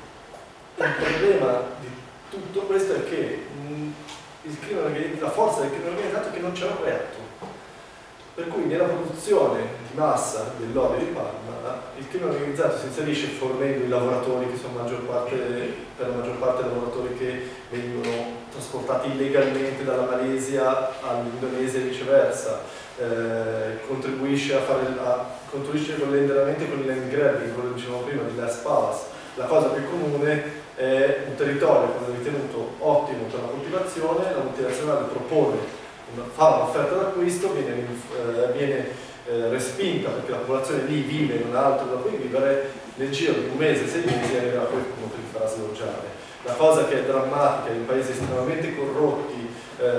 il problema di tutto questo è che mh, il crimine, la forza del crimine organizzato è che non c'è un reato. Per cui nella produzione di massa dell'olio di palma il crimine organizzato si inserisce fornendo i lavoratori, che sono maggior parte, per la maggior parte lavoratori che vengono trasportati illegalmente dalla Malesia all'Indonesia e viceversa, eh, contribuisce a fare a, contribuisce con l'enderamento con il land grabbing, quello che dicevamo prima, di Las Palmas. La cosa più comune è un territorio che è ritenuto ottimo per la coltivazione, la multinazionale propone, fa un'offerta d'acquisto, viene, eh, viene Eh, respinta perché la popolazione lì vive e non ha altro da cui vivere, nel giro di un mese, sei mesi arriverà qualcuno che li farà sloggiare. La cosa che è drammatica in paesi estremamente corrotti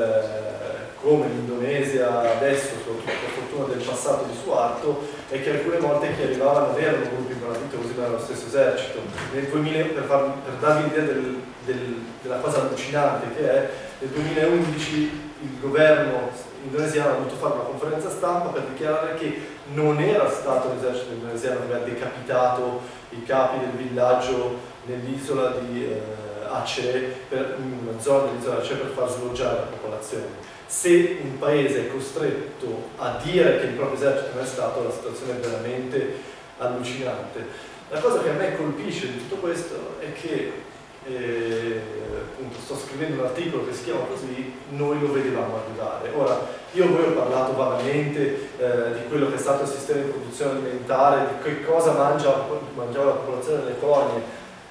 eh, come l'Indonesia adesso, soprattutto per fortuna del passato di Suharto, è che alcune volte chi arrivava non erano gruppi malavitosi ma era lo stesso esercito. Nel duemila, per, far, per darvi l'idea del, del, della cosa allucinante che è, nel duemilaundici il governo indonesiano ha dovuto fare una conferenza stampa per dichiarare che non era stato l'esercito indonesiano che aveva decapitato i capi del villaggio nell'isola di eh, Aceh, per, in una zona dell'isola Aceh, per far sloggiare la popolazione. Se un paese è costretto a dire che il proprio esercito non è stato, la situazione è veramente allucinante. La cosa che a me colpisce di tutto questo è che E, appunto, sto scrivendo un articolo che si chiama così, noi lo vedevamo arrivare. Ora, io a voi ho parlato vagamente eh, di quello che è stato il sistema di produzione alimentare, di che cosa mangia, mangiava la popolazione nelle colonie,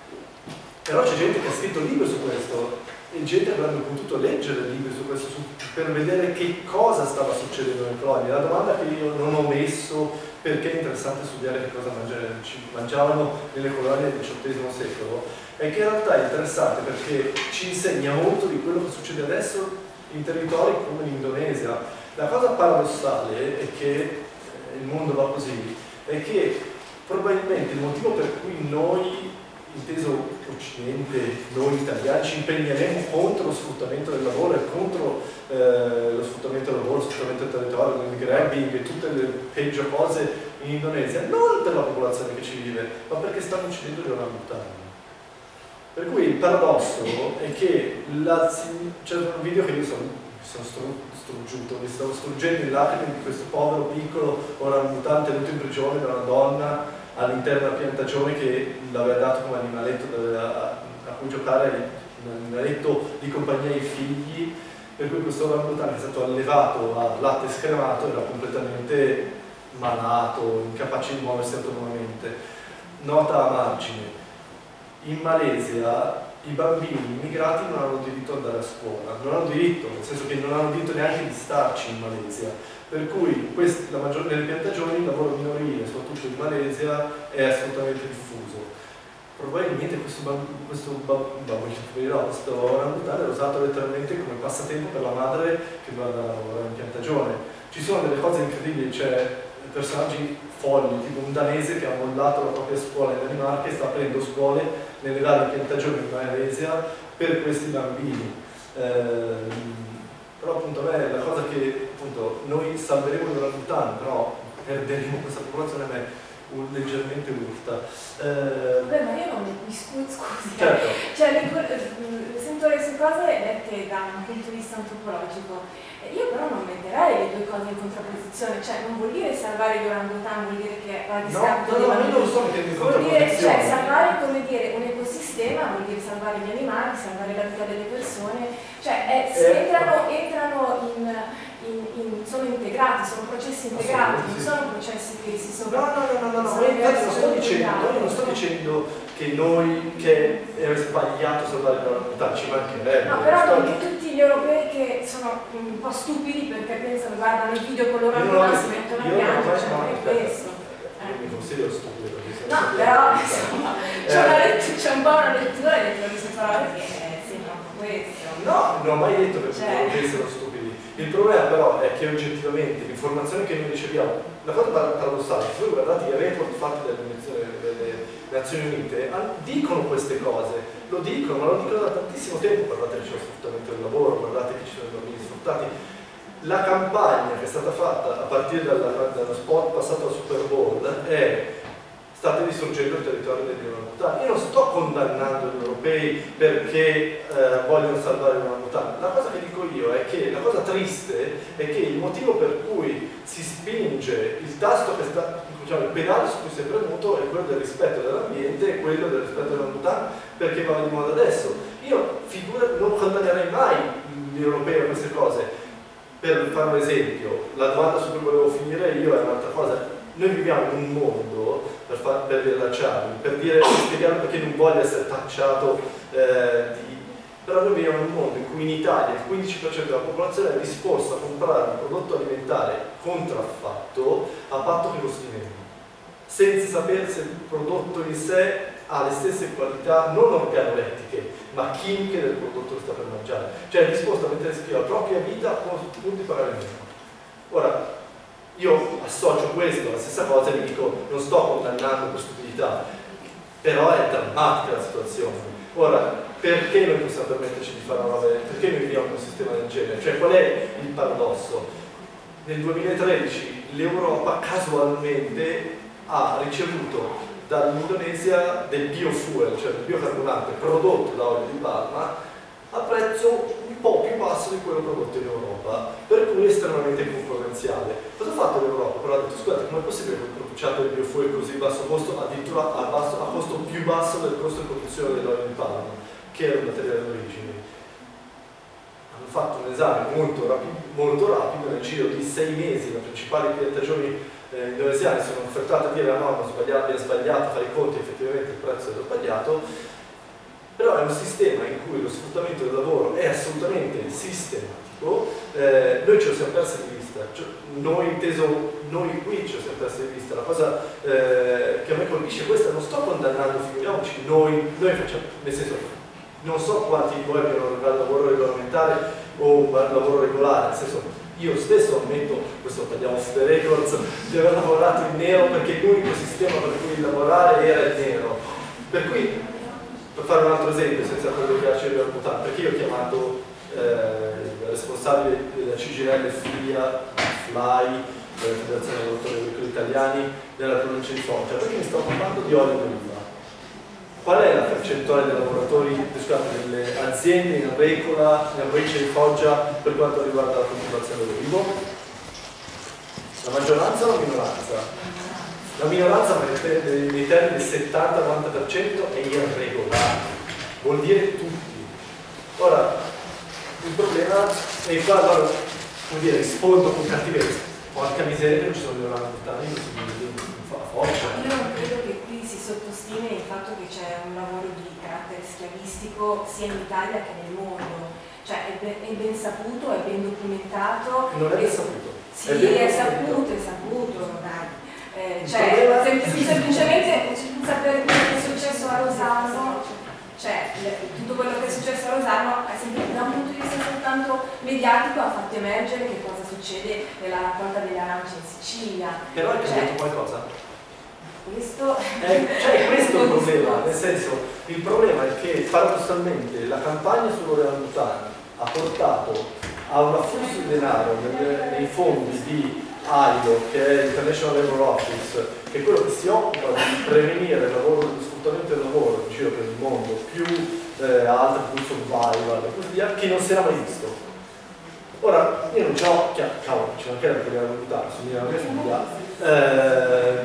però c'è gente che ha scritto libri su questo e gente che avrebbe potuto leggere libri su questo su, per vedere che cosa stava succedendo nelle colonie. La domanda che io non ho messo, perché è interessante studiare che cosa mangiavano nelle colonie del diciottesimo secolo, è che in realtà è interessante perché ci insegna molto di quello che succede adesso in territori come l'Indonesia. La cosa paradossale è che il mondo va così, è che probabilmente il motivo per cui noi, inteso Occidente, noi italiani, ci impegneremo contro lo sfruttamento del lavoro e contro eh, lo sfruttamento del lavoro, lo sfruttamento del territorio, il grabbing e tutte le peggio cose in Indonesia, non per la popolazione che ci vive, ma perché stanno uccidendo gli orangutani. Per cui il paradosso è che c'è un video che io sono, mi sono stru, struggiuto, mi stavo struggendo in lacrime di questo povero piccolo orangutan tenuto in prigione da una donna all'interno della piantagione che l'aveva dato come animaletto da, a, a cui giocare, un animaletto di compagnia ai figli, per cui questo orangutan che è stato allevato a latte scremato era completamente malato, incapace di muoversi autonomamente. Nota a margine. In Malesia i bambini immigrati non hanno diritto ad andare a scuola, non hanno diritto, nel senso che non hanno diritto neanche di starci in Malesia, per cui questi, la maggior, nelle piantagioni il lavoro minorile, soprattutto in Malesia, è assolutamente diffuso. Probabilmente questo bambino, questo bambino, questo orangutano era usato letteralmente come passatempo per la madre che doveva andare a lavorare in piantagione. Ci sono delle cose incredibili, c'è personaggi folli, tipo un danese che ha mollato la propria scuola in Danimarca e sta aprendo scuole nelle varie piantagioni in Malesia per questi bambini. Eh, però appunto a me la cosa che appunto noi salveremo l'orangutano, però perderemo questa popolazione a me un, leggermente urta. Eh, Vabbè, ma io non mi scusi, scusi. Certo. Cioè, le, sento le sue cose lette da un punto di vista antropologico. Io però non metterei le due cose in contrapposizione, cioè non vuol dire salvare gli orangutan, vuol dire che va a discapito no, no, dei no, bambini. non lo so che vuol dire, cioè salvare, come dire, un ecosistema, vuol dire salvare gli animali, salvare la vita delle persone, cioè è, eh, entrano, entrano in, in, in, sono integrati, sono processi integrati, non sono processi che si sono... No, no, no, no, no, no. Infatti non sto dicendo, io non sto dicendo che noi, che è sbagliato salvare l'orangutano, ci mancherebbe. No, però anche tutti gli europei che sono un po' stupidi perché pensano, guardano il video con l'orangutano e si mettono a piangere, cioè non è questo. Io mi considero stupido perché no, però insomma, c'è eh. un po' una lettura e lettura che si fa perché sembra un po' questo. No, non ho mai detto che cioè. gli europei siano stupidi. Il problema però è che oggettivamente l'informazione che noi riceviamo, la cosa paradossale, se voi guardate i report fatti dalle Nazioni Unite, dicono queste cose, lo dicono, ma lo dicono da tantissimo tempo. Guardate che c'è lo sfruttamento del lavoro, guardate che ci sono i bambini sfruttati. La campagna che è stata fatta a partire dalla, dallo spot passato al Super Bowl è state risorgendo il territorio degli orangutani. Io non sto condannando gli europei perché eh, vogliono salvare gli orangutani. La cosa che dico io è che la cosa triste è che il motivo per cui si spinge il tasto che sta, diciamo, il pedale su cui si è premuto è quello quello del rispetto dell'ambiente e quello del rispetto dell'orangutan, perché va di moda adesso. Io figura, non condannerei mai gli europei a queste cose. Per fare un esempio, la domanda su cui volevo finire io è un'altra cosa. Noi viviamo in un mondo, per, far, per riallacciarmi, per dire, spiegare perché non voglio essere tacciato eh, di... Però noi viviamo in un mondo in cui in Italia il quindici per cento della popolazione è disposta a comprare un prodotto alimentare contraffatto a patto che costi meno, senza sapere se il prodotto in sé ha le stesse qualità non organolettiche ma chimiche del prodotto che sta per mangiare, cioè è disposto a mettere a rischio la propria vita pur di pagare meno. Ora, io associo questo alla stessa cosa e mi dico non sto condannando per stupidità, però è drammatica la situazione. Ora, perché noi possiamo permetterci di fare una roba, perché noi viviamo in un sistema del genere? Cioè, qual è il paradosso? Nel duemilatredici l'Europa casualmente ha ricevuto dall'Indonesia del biofuel, cioè del biocarburante prodotto da olio di palma a prezzo un po' più basso di quello prodotto in Europa, per cui è estremamente concorrenziale. Cosa ha fatto l'Europa? Però ha detto, scusate, come è possibile che produciate il biofuel così basso costo, addirittura a, basso, a costo più basso del costo di produzione dell'olio di palma, che era il materiale d'origine? Hanno fatto un esame molto rapido, molto rapido, nel giro di sei mesi le principali piantagioni eh, indonesiane sono offerte a dire no, abbiamo sbagliato, abbiamo sbagliato, fare i conti, effettivamente il prezzo era sbagliato. Però è un sistema in cui lo sfruttamento del lavoro è assolutamente sistematico, eh, noi ce lo siamo persi di vista, cioè, noi inteso, noi qui ce lo siamo persi di vista. La cosa eh, che a me colpisce è questa, non sto condannando, figuriamoci, noi, noi facciamo, nel senso, non so quanti di voi abbiano un lavoro regolamentare o un lavoro regolare, nel senso, io stesso ammetto, questo tagliamo off the records, di aver lavorato in nero perché l'unico sistema per cui lavorare era il nero. Per cui, per fare un altro esempio, senza collegarci al mutante, perché io ho chiamato eh, il responsabile della C G I L F I A, Fly, della Federazione dei Lavoratori Agricoli Italiani, della provincia di Foggia, perché mi stavo parlando di olio d'oliva. Qual è la percentuale dei lavoratori, scusate, delle aziende in Recola, nella provincia di Foggia, per quanto riguarda la coltivazione dell'olivo? La maggioranza o la minoranza? La minoranza nei termini del settanta novanta per cento è irregolare, vuol dire tutti. Ora, il problema è qua, allora, come dire, rispondo con cattiveria. Porca miseria che non ci sono gli orangutani, non fa forza. Io non credo che qui si sottostime il fatto che c'è un lavoro di carattere schiavistico sia in Italia che nel mondo. Cioè è ben, è ben saputo, è ben documentato. Non è ben saputo. Sì, è, è saputo, è saputo, dai. Eh, cioè, sem semplicemente sapere quello che è successo a Rosarno, cioè tutto quello che è successo a Rosarno da un punto di vista soltanto mediatico ha fatto emergere che cosa succede nella raccolta delle arance in Sicilia. Però è cambiato cioè, qualcosa? Questo... Eh, cioè questo è il problema, nel senso, il problema è che paradossalmente la campagna sull'orangutano ha portato a un afflusso di denaro nei fondi di I L O, che è l'International Labour Office, che è quello che si occupa di prevenire il lavoro, lo sfruttamento del lavoro in giro per il mondo, più eh, altri, più survival e così via, che non si era mai visto. Ora, io non c'ho, cavolo, c'è anche da vogliamo aiutare, sono mia mia figlia, eh,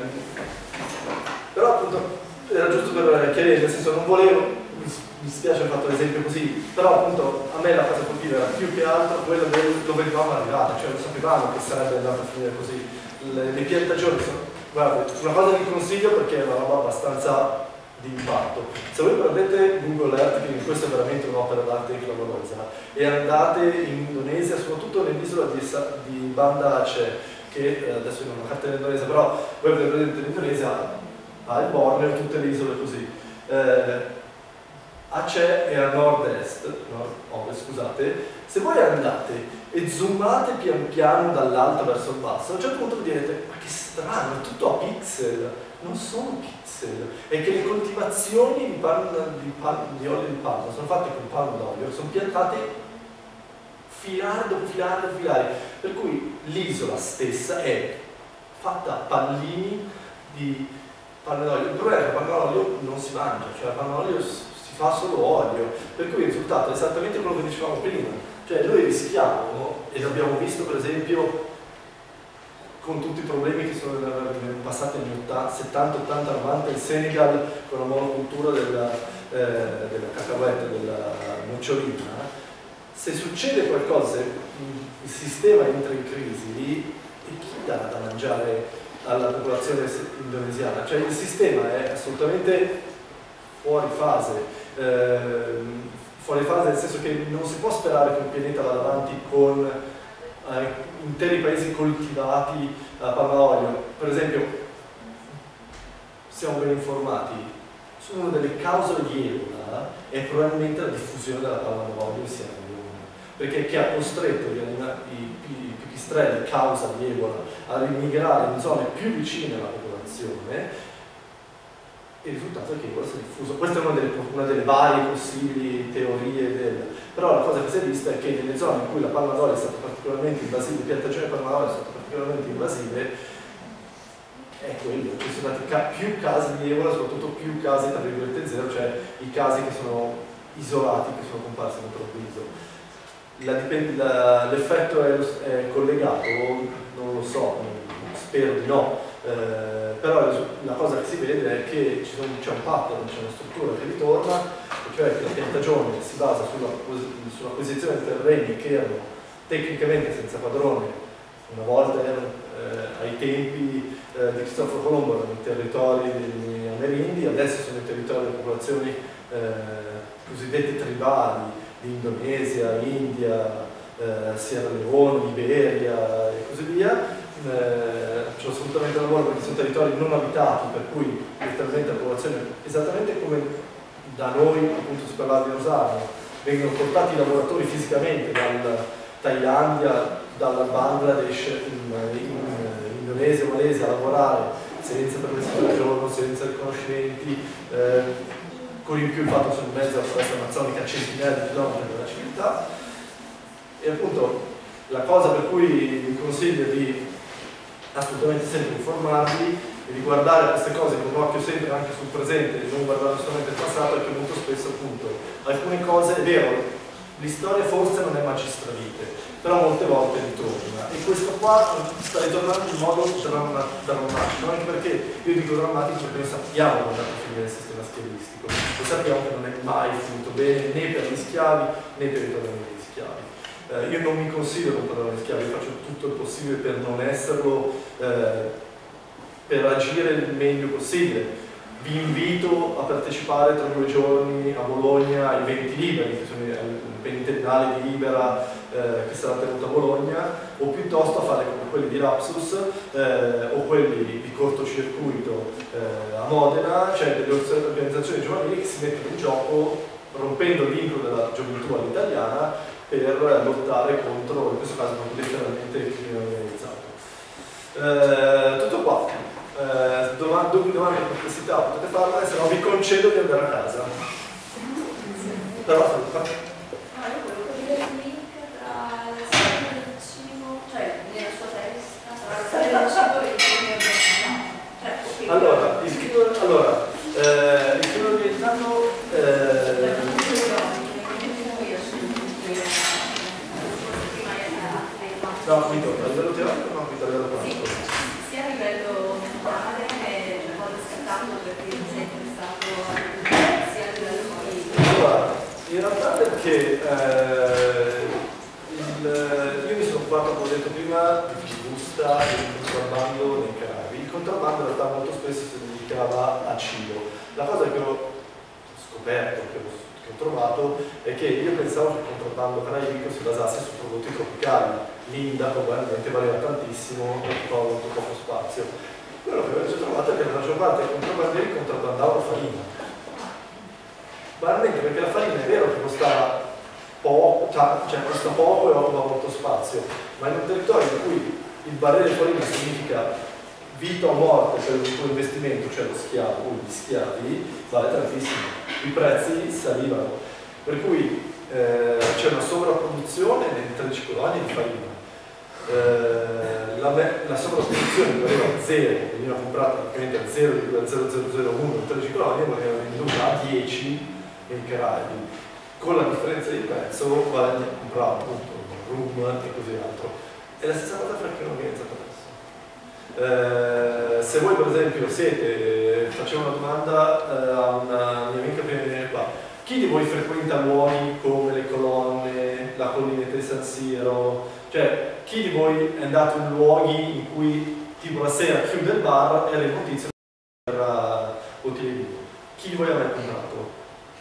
però appunto era giusto per chiarire, nel senso non volevo, mi spiace aver fatto l'esempio così, però appunto a me la cosa colpiva era più che altro quello dove vedevamo arrivare, cioè lo sapevamo che sarebbe andato a finire così. Le, le piantagioni sono, guarda, una cosa vi consiglio perché è una roba abbastanza di impatto. Se voi prendete Google Earth, quindi questa è veramente un'opera d'arte clamorosa, e andate in Indonesia, soprattutto nell'isola di, di Banda Aceh, che eh, adesso non ho una carta in Indonesia, però voi vedete l'Indonesia, ha il Borneo e tutte le isole così. Eh, Aceh è a nord-est, nord-ovest, scusate. Se voi andate e zoomate pian piano dall'alto verso il basso, a un certo punto vi direte, ma che strano, è tutto a pixel. Non sono pixel, è che le coltivazioni di, pan, di, pan, di olio di palma sono fatte con palma d'olio, sono piantate filare dopo filare dopo filare, per cui l'isola stessa è fatta a pallini di panna d'olio. Il problema è che la panna d'olio non si mangia, cioè la panna d'olio si fa solo olio, per cui il risultato è esattamente quello che dicevamo prima, cioè noi rischiamo, e l'abbiamo visto per esempio con tutti i problemi che sono passati negli settanta ottanta novanta, il Senegal con la monocultura della, eh, della cacahuete, della nocciolina, se succede qualcosa, se il sistema entra in crisi, e chi dà da mangiare alla popolazione indonesiana? Cioè il sistema è assolutamente fuori fase, eh, fuori fase nel senso che non si può sperare che un pianeta vada avanti con eh, interi paesi coltivati a palmaolio. Per esempio, siamo ben informati, su una delle cause di Ebola è probabilmente la diffusione della palmaolio in Sierra Leone, perché chi ha costretto gli animali, i, i pipistrelli causa di Ebola a immigrare in zone più vicine alla popolazione, il risultato è che Ebola si è diffuso. Questa è una delle, una delle varie possibili teorie del... Però la cosa che si è vista è che nelle zone in cui la palma d'olio è stata particolarmente invasiva, le piantagioni di palma d'olio sono state particolarmente invasive, è quello, ci sono stati più casi di Ebola, soprattutto più casi tra virgolette zero, cioè i casi che sono isolati, che sono comparsi all'improvviso. L'effetto è, è collegato? Non lo so, spero di no. Eh, però la cosa che si vede è che c'è un pattern, c'è una struttura che ritorna, cioè che la piantagione si basa sull'acquisizione di terreni che erano tecnicamente senza padrone, una volta erano eh, ai tempi eh, di Cristoforo Colombo erano i territori degli amerindi, adesso sono i territori delle popolazioni eh, cosiddette tribali di Indonesia, India, eh, Sierra Leone, Liberia e così via. Eh, c'è assolutamente lavoro perché sono territori non abitati, per cui letteralmente la popolazione, esattamente come da noi, appunto si parlava di Rosario, vengono portati i lavoratori fisicamente dal Thailandia, dal Bangladesh in, in, in Indonesia, Malesia a lavorare senza permesso di giorno, senza riconoscimenti, eh, con in più il fatto che sono in mezzo alla foresta amazzonica a centinaia di chilometri dalla civiltà. E appunto la cosa per cui vi consiglio di assolutamente sempre informarvi e di guardare queste cose con un occhio sempre anche sul presente e non guardare solamente il passato, perché molto spesso appunto alcune cose, è vero, l'istoria forse non è magistravite, però molte volte ritorna, e questo qua sta ritornando in modo drammatico, anche perché io dico drammatico perché noi sappiamo come è andato a finire il sistema schiavistico, lo sappiamo che non è mai finito bene né per gli schiavi né per i padroni degli schiavi. Eh, io non mi considero un padrone di schiavi, faccio tutto il possibile per non esserlo, eh, per agire il meglio possibile. Vi invito a partecipare tra due giorni a Bologna ai Venti Liberi, che sono il ventennale di Libera eh, che sarà tenuto a Bologna, o piuttosto a fare come quelli di Lapsus eh, o quelli di cortocircuito eh, a Modena, cioè delle organizzazioni giovanili che si mettono in gioco rompendo il vincolo della gioventù all'italiana per lottare contro, in questo caso proprio letteralmente il crimine organizzato. Eh, tutto qua. Eh, domande, dubbi, domande, perplessità, potete farle, se no vi concedo di andare a casa. Però saluta. No, io volevo capire il link tra la storia del cibo, cioè nella sua testa, tra la storia del cibo e il crimine organizzato. Cioè, okay, allora, il crimine, allora, eh, il crimine organizzato eh, no, qui a livello teorico, no, qui a livello pratico. Sì, sia a livello mentale che un po' scattato perché mi sei interessato sia a livello di... Allora, in realtà perché eh, il, io mi sono occupato, come ho detto prima, di filibusta e di contrabbando nei Caraibi. Il contrabbando in realtà molto spesso si dedicava a cibo. La cosa che ho scoperto, che ho, che ho trovato, è che io pensavo che il contrabbando caraibico si basasse su prodotti tropicali. L'indaco probabilmente valeva tantissimo e occupava molto poco spazio. Quello che ho invece trovato è che la maggior parte dei contrabbandieri contrabbandavano farina. Banalmente perché la farina è vero che costava poco, cioè costa poco e occupa molto spazio, ma in un territorio in cui il barrele di farina significa vita o morte per il tuo investimento, cioè lo schiavo o gli schiavi, vale tantissimo. I prezzi salivano. Per cui eh, c'è una sovrapproduzione nelle tredici colonie di farina. Eh, la, la sovrapproduzione che valeva a zero, veniva comprata praticamente a zero virgola zero zero zero uno in tredici colonie, veniva venduta a dieci nei Caraibi. Con la differenza di prezzo comprava appunto rum e così altro. E la stessa cosa per il crimine organizzato adesso. Eh, se voi per esempio siete, facevo una domanda eh, a una mia amica prima di venire qua, chi di voi frequenta luoghi come le colonne, la collinetta di San Siro, cioè chi di voi è andato in luoghi in cui tipo la sera chiude il bar e le notizie per utile? Chi di voi ha mai comprato?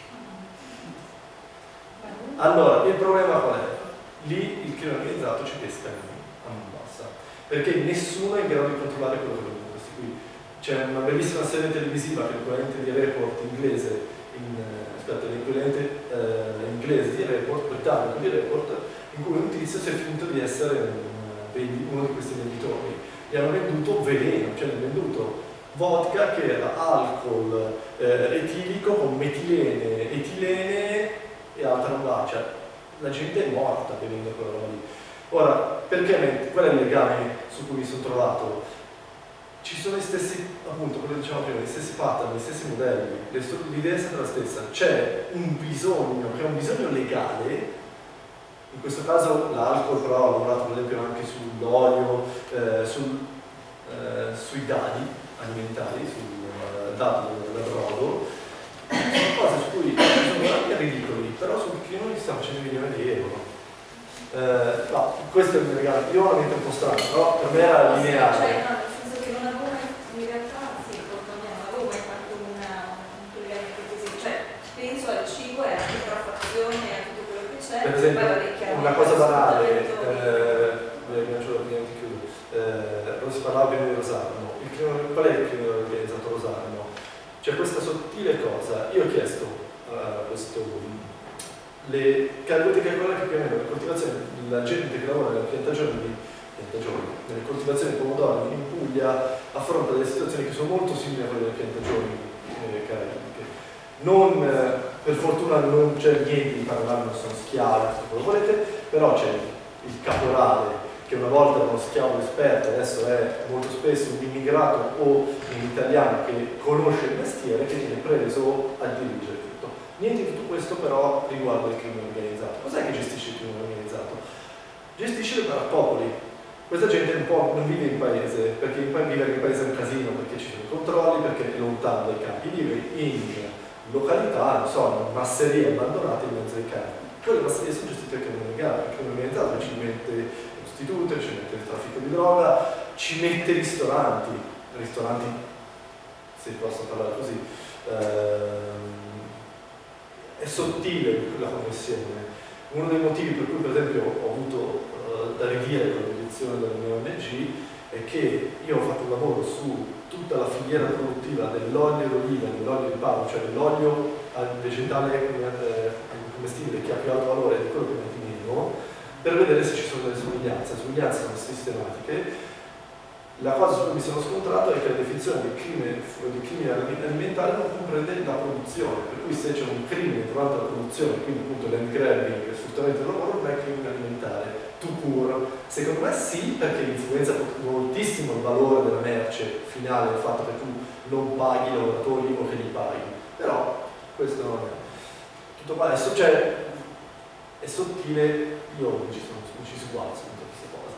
Allora, il problema qual è? Lì il crimine organizzato ci pesca a man bassa, perché nessuno è in grado di controllare quello che vengono questi qui. C'è una bellissima serie televisiva che è l'equivalente di Report inglese, in, aspetta, l'equivalente eh, inglese di Report, britannico di Report, in cui un tizio si è finto di essere un, uno di questi venditori. Gli hanno venduto veleno, cioè hanno venduto vodka che era alcol eh, etilico con metilene, etilene e altra roba, cioè la gente è morta bevendo quella roba lì. Ora, perché? Qual è il legame su cui mi sono trovato? Ci sono gli stessi, appunto, quello che dicevamo prima, gli stessi pattern, gli stessi modelli, l'idea è sempre la stessa. C'è un bisogno, che è un bisogno legale, in questo caso l'alcol però ha lavorato per esempio anche sull'olio, eh, sul, eh, sui dadi alimentari, sul uh, dado del brodo. Sono cose su cui sono anche ridicoli, però sul crimine si sta facendo milioni di euro. Eh, no, questo è il mio legame, io ho la mente un po' strana, però per me era lineare. Cioè, no, nel senso che non avevo mai, in realtà, sì, non avevo mai fatto una, un collegamento così, cioè penso al cibo e alla contraffazione e a tutto quello che c'è. Per esempio, una cosa banale, eh, eh, non si parlava prima di Rosarno, il crimine, qual è il crimine organizzato a Rosarno? C'è questa sottile cosa, io ho chiesto a questo, le calcoliche che più o meno, le coltivazioni, la gente che lavora nelle piantagioni, di, piantagioni nelle coltivazioni di pomodori in Puglia affronta delle situazioni che sono molto simili a quelle delle piantagioni eh, caraibiche. Non, eh, per fortuna non c'è niente di paranormale, non sono schiavi, se lo volete, però c'è il caporale che una volta era uno schiavo esperto, adesso è molto spesso un immigrato o un italiano che conosce il mestiere, che viene preso a dirigere tutto. Niente di tutto questo però riguarda il crimine organizzato. Cos'è che gestisce il crimine organizzato? Gestisce le baraccopoli. Questa gente un po' non vive in paese, perché in paese, vivere in paese è un casino, perché ci sono i controlli, perché è lontano dai campi, vive in località, non so, masserie abbandonate in mezzo ai campi. Quelle masserie sono gestite dal crimine organizzato, ci mette prostitute, ci mette il traffico di droga, ci mette ristoranti, ristoranti, se posso parlare così, ehm, è sottile la connessione. Uno dei motivi per cui per esempio ho avuto uh, da ridire con l'edizione della mia O N G è che io ho fatto un lavoro su tutta la filiera produttiva dell'olio d'oliva, dell'olio di palma, cioè dell'olio vegetale commestibile che ha più alto valore di quello che mette meno, per vedere se ci sono delle somiglianze. Le somiglianze sono sistematiche. La cosa su cui mi sono scontrato è che la definizione del crimine, del crimine alimentare non comprende la produzione, per cui se c'è un crimine durante la produzione, quindi appunto l'end grabbing, il sfruttamento del lavoro, non è crimine alimentare, tout court. Secondo me sì, perché influenza moltissimo il valore della merce finale, il fatto che tu non paghi i lavoratori o che li paghi, però questo non è. Tutto qua adesso, cioè, è sottile, io non ci sono, non ci sguazzo su tutte queste cose.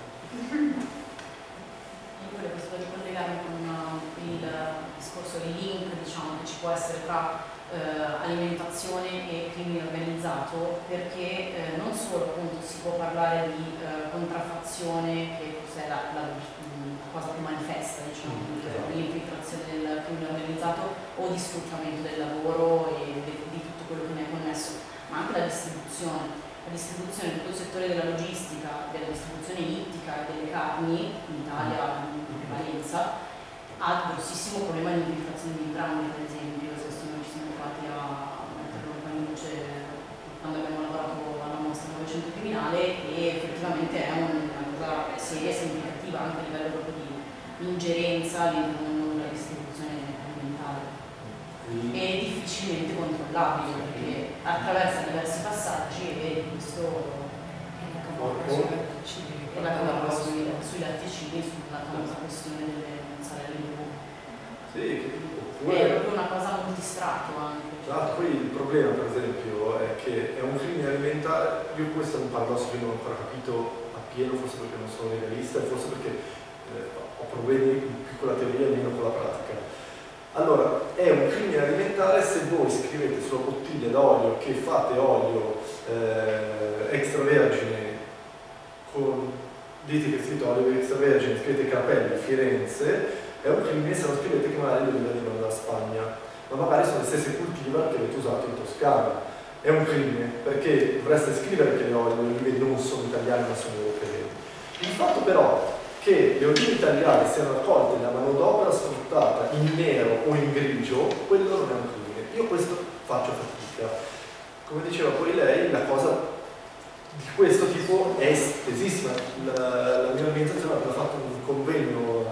Io volevo solo ricollegare con uh, il discorso di link, diciamo, che ci può essere tra uh, alimentazione e crimine organizzato, perché uh, non solo appunto si può parlare di uh, contraffazione, che forse è la, la, la cosa più manifesta, diciamo, mm, dell'infiltrazione del crimine organizzato o di sfruttamento del lavoro e di, di tutto quello che ne è connesso, ma anche la distribuzione. La distribuzione di tutto il settore della logistica, della distribuzione ittica e delle carni, in Italia in prevalenza, ha un grossissimo problema di infiltrazione di brani, per esempio. Adesso noi ci siamo trovati a metterlo in luce quando abbiamo lavorato alla nostra Novecento criminale, e effettivamente è una cosa seria e significativa anche a livello proprio di ingerenza all'interno della distribuzione alimentare. È difficilmente controllabile perché attraversa diversi passaggi e questo è la cosa sui latticini, sulla famosa questione delle mozzarelle di bue. Sì, è proprio una cosa multistrato anche. Esatto, poi il problema per esempio è che è un crimine alimentare, io questo è un paradosso che non ho ancora capito appieno, forse perché non sono legalista e forse perché eh, ho problemi più con la teoria e meno con la pratica. Allora, è un crimine alimentare se voi scrivete sulla bottiglia d'olio che fate olio eh, extravergine, con, dite che è scritto olio extravergine, scrivete Capelli, Firenze, è un crimine se non scrivete che magari le olive arrivano dalla Spagna, ma magari sono le stesse cultivar che avete usato in Toscana. È un crimine perché dovreste scrivere che le olive non sono italiane ma sono europee. Il fatto però che le olive italiane siano raccolte da manodopera sfruttata in nero o in grigio, quello non è un crimine. Io questo faccio fatica. Come diceva poi lei, la cosa di questo tipo è estesissima. La, la mia organizzazione ha fatto un convegno,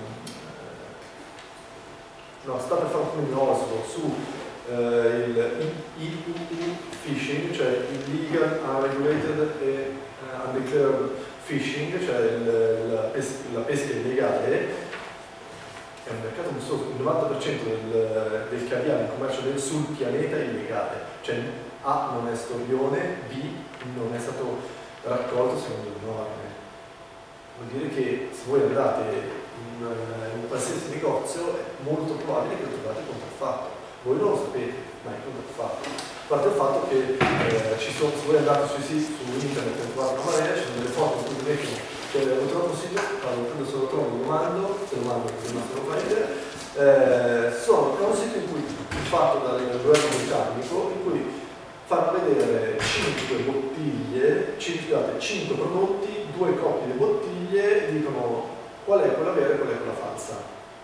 no, sta per fare un convegno a Oslo su eh, il I U U fishing, cioè Illegal, Unregulated e uh, Undeclared Fishing, cioè il, la, pes la pesca illegale. È un mercato mostruoso, il novanta per cento del, del caviale in commercio del, sul pianeta è illegale, cioè A non è storione, B non è stato raccolto secondo le norme. Vuol dire che se voi andate in, in un qualsiasi negozio è molto probabile che lo trovate contraffatto. Voi non lo sapete, ma è contraffatto. A parte il fatto che eh, ci sono, se voi andate sui siti, su internet e trovate una marea, ci sono delle foto in cui vedete che ho trovato un sito, allora quando se lo trovo lo mando, se lo mando così non se lo fa vedere, eh, sono è un sito in cui, fatto dal governo britannico, in cui fanno vedere cinque bottiglie, cinque, cinque prodotti, due coppie di bottiglie e dicono qual è quella vera e qual è quella falsa.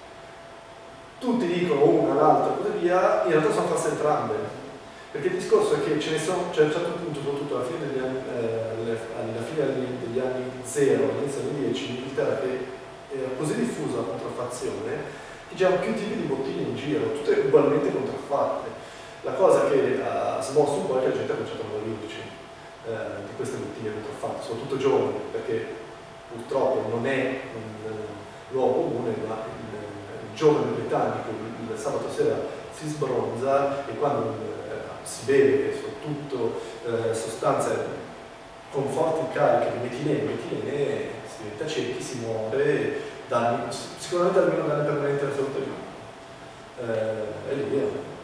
Tutti dicono una, l'altra e così via, in realtà sono false entrambe. Perché il discorso è che ce ne sono, c'è a un certo punto, soprattutto alla fine degli anni, eh, alla fine degli anni zero, all'inizio degli anni dieci, in Inghilterra, che era così diffusa la contraffazione, che c'erano più tipi di bottiglie in giro, tutte ugualmente contraffatte. La cosa che ha smosso un po' è che la gente ha cominciato a morirci eh, di queste bottiglie contraffatte, soprattutto giovani, perché purtroppo non è un luogo comune, ma il, il giovane britannico il, il sabato sera si sbronza e quando eh, si beve soprattutto eh, sostanze con forti cariche di metilene, metilene si diventa ciechi, si muore, danni, sicuramente almeno danni permanenti alla salute dell'uomo. Eh, e lì è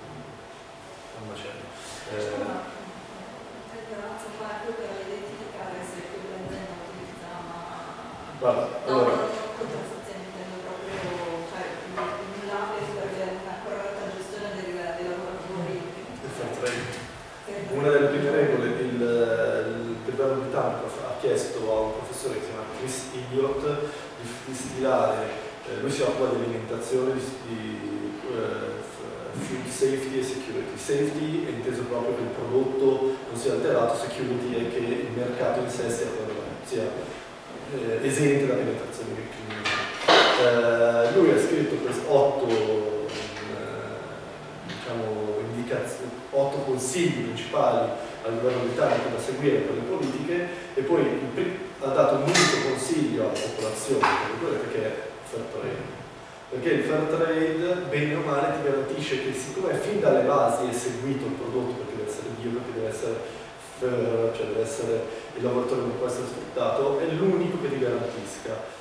un macello. Eh, Grazie a parte per identificare se quell'azienda utilizzava Guarda, allora, contraffazione, intendo proprio, cioè un label per una corretta gestione dei, dei lavoratori. il fair trade. Una delle prime regole, il, il governo britannico ha chiesto a un professore che si chiama Chris Elliott di distillare, eh, lui si occupa di alimentazione, di, di uh, food safety e security. Safety è inteso proprio che il prodotto non sia alterato, security è che il mercato in sé sia, sia eh, esente da penetrazioni criminali. Eh, lui ha scritto questi otto, eh, diciamo, indicazioni, otto consigli principali al governo britannico da seguire per le politiche e poi ha dato un unico consiglio alla popolazione, perché è fair trade. Perché il fair trade, bene o male, ti garantisce che siccome fin dalle basi è seguito il prodotto, perché deve essere bio, perché deve essere fair, cioè deve essere il lavoratore non può essere sfruttato, è l'unico che ti garantisca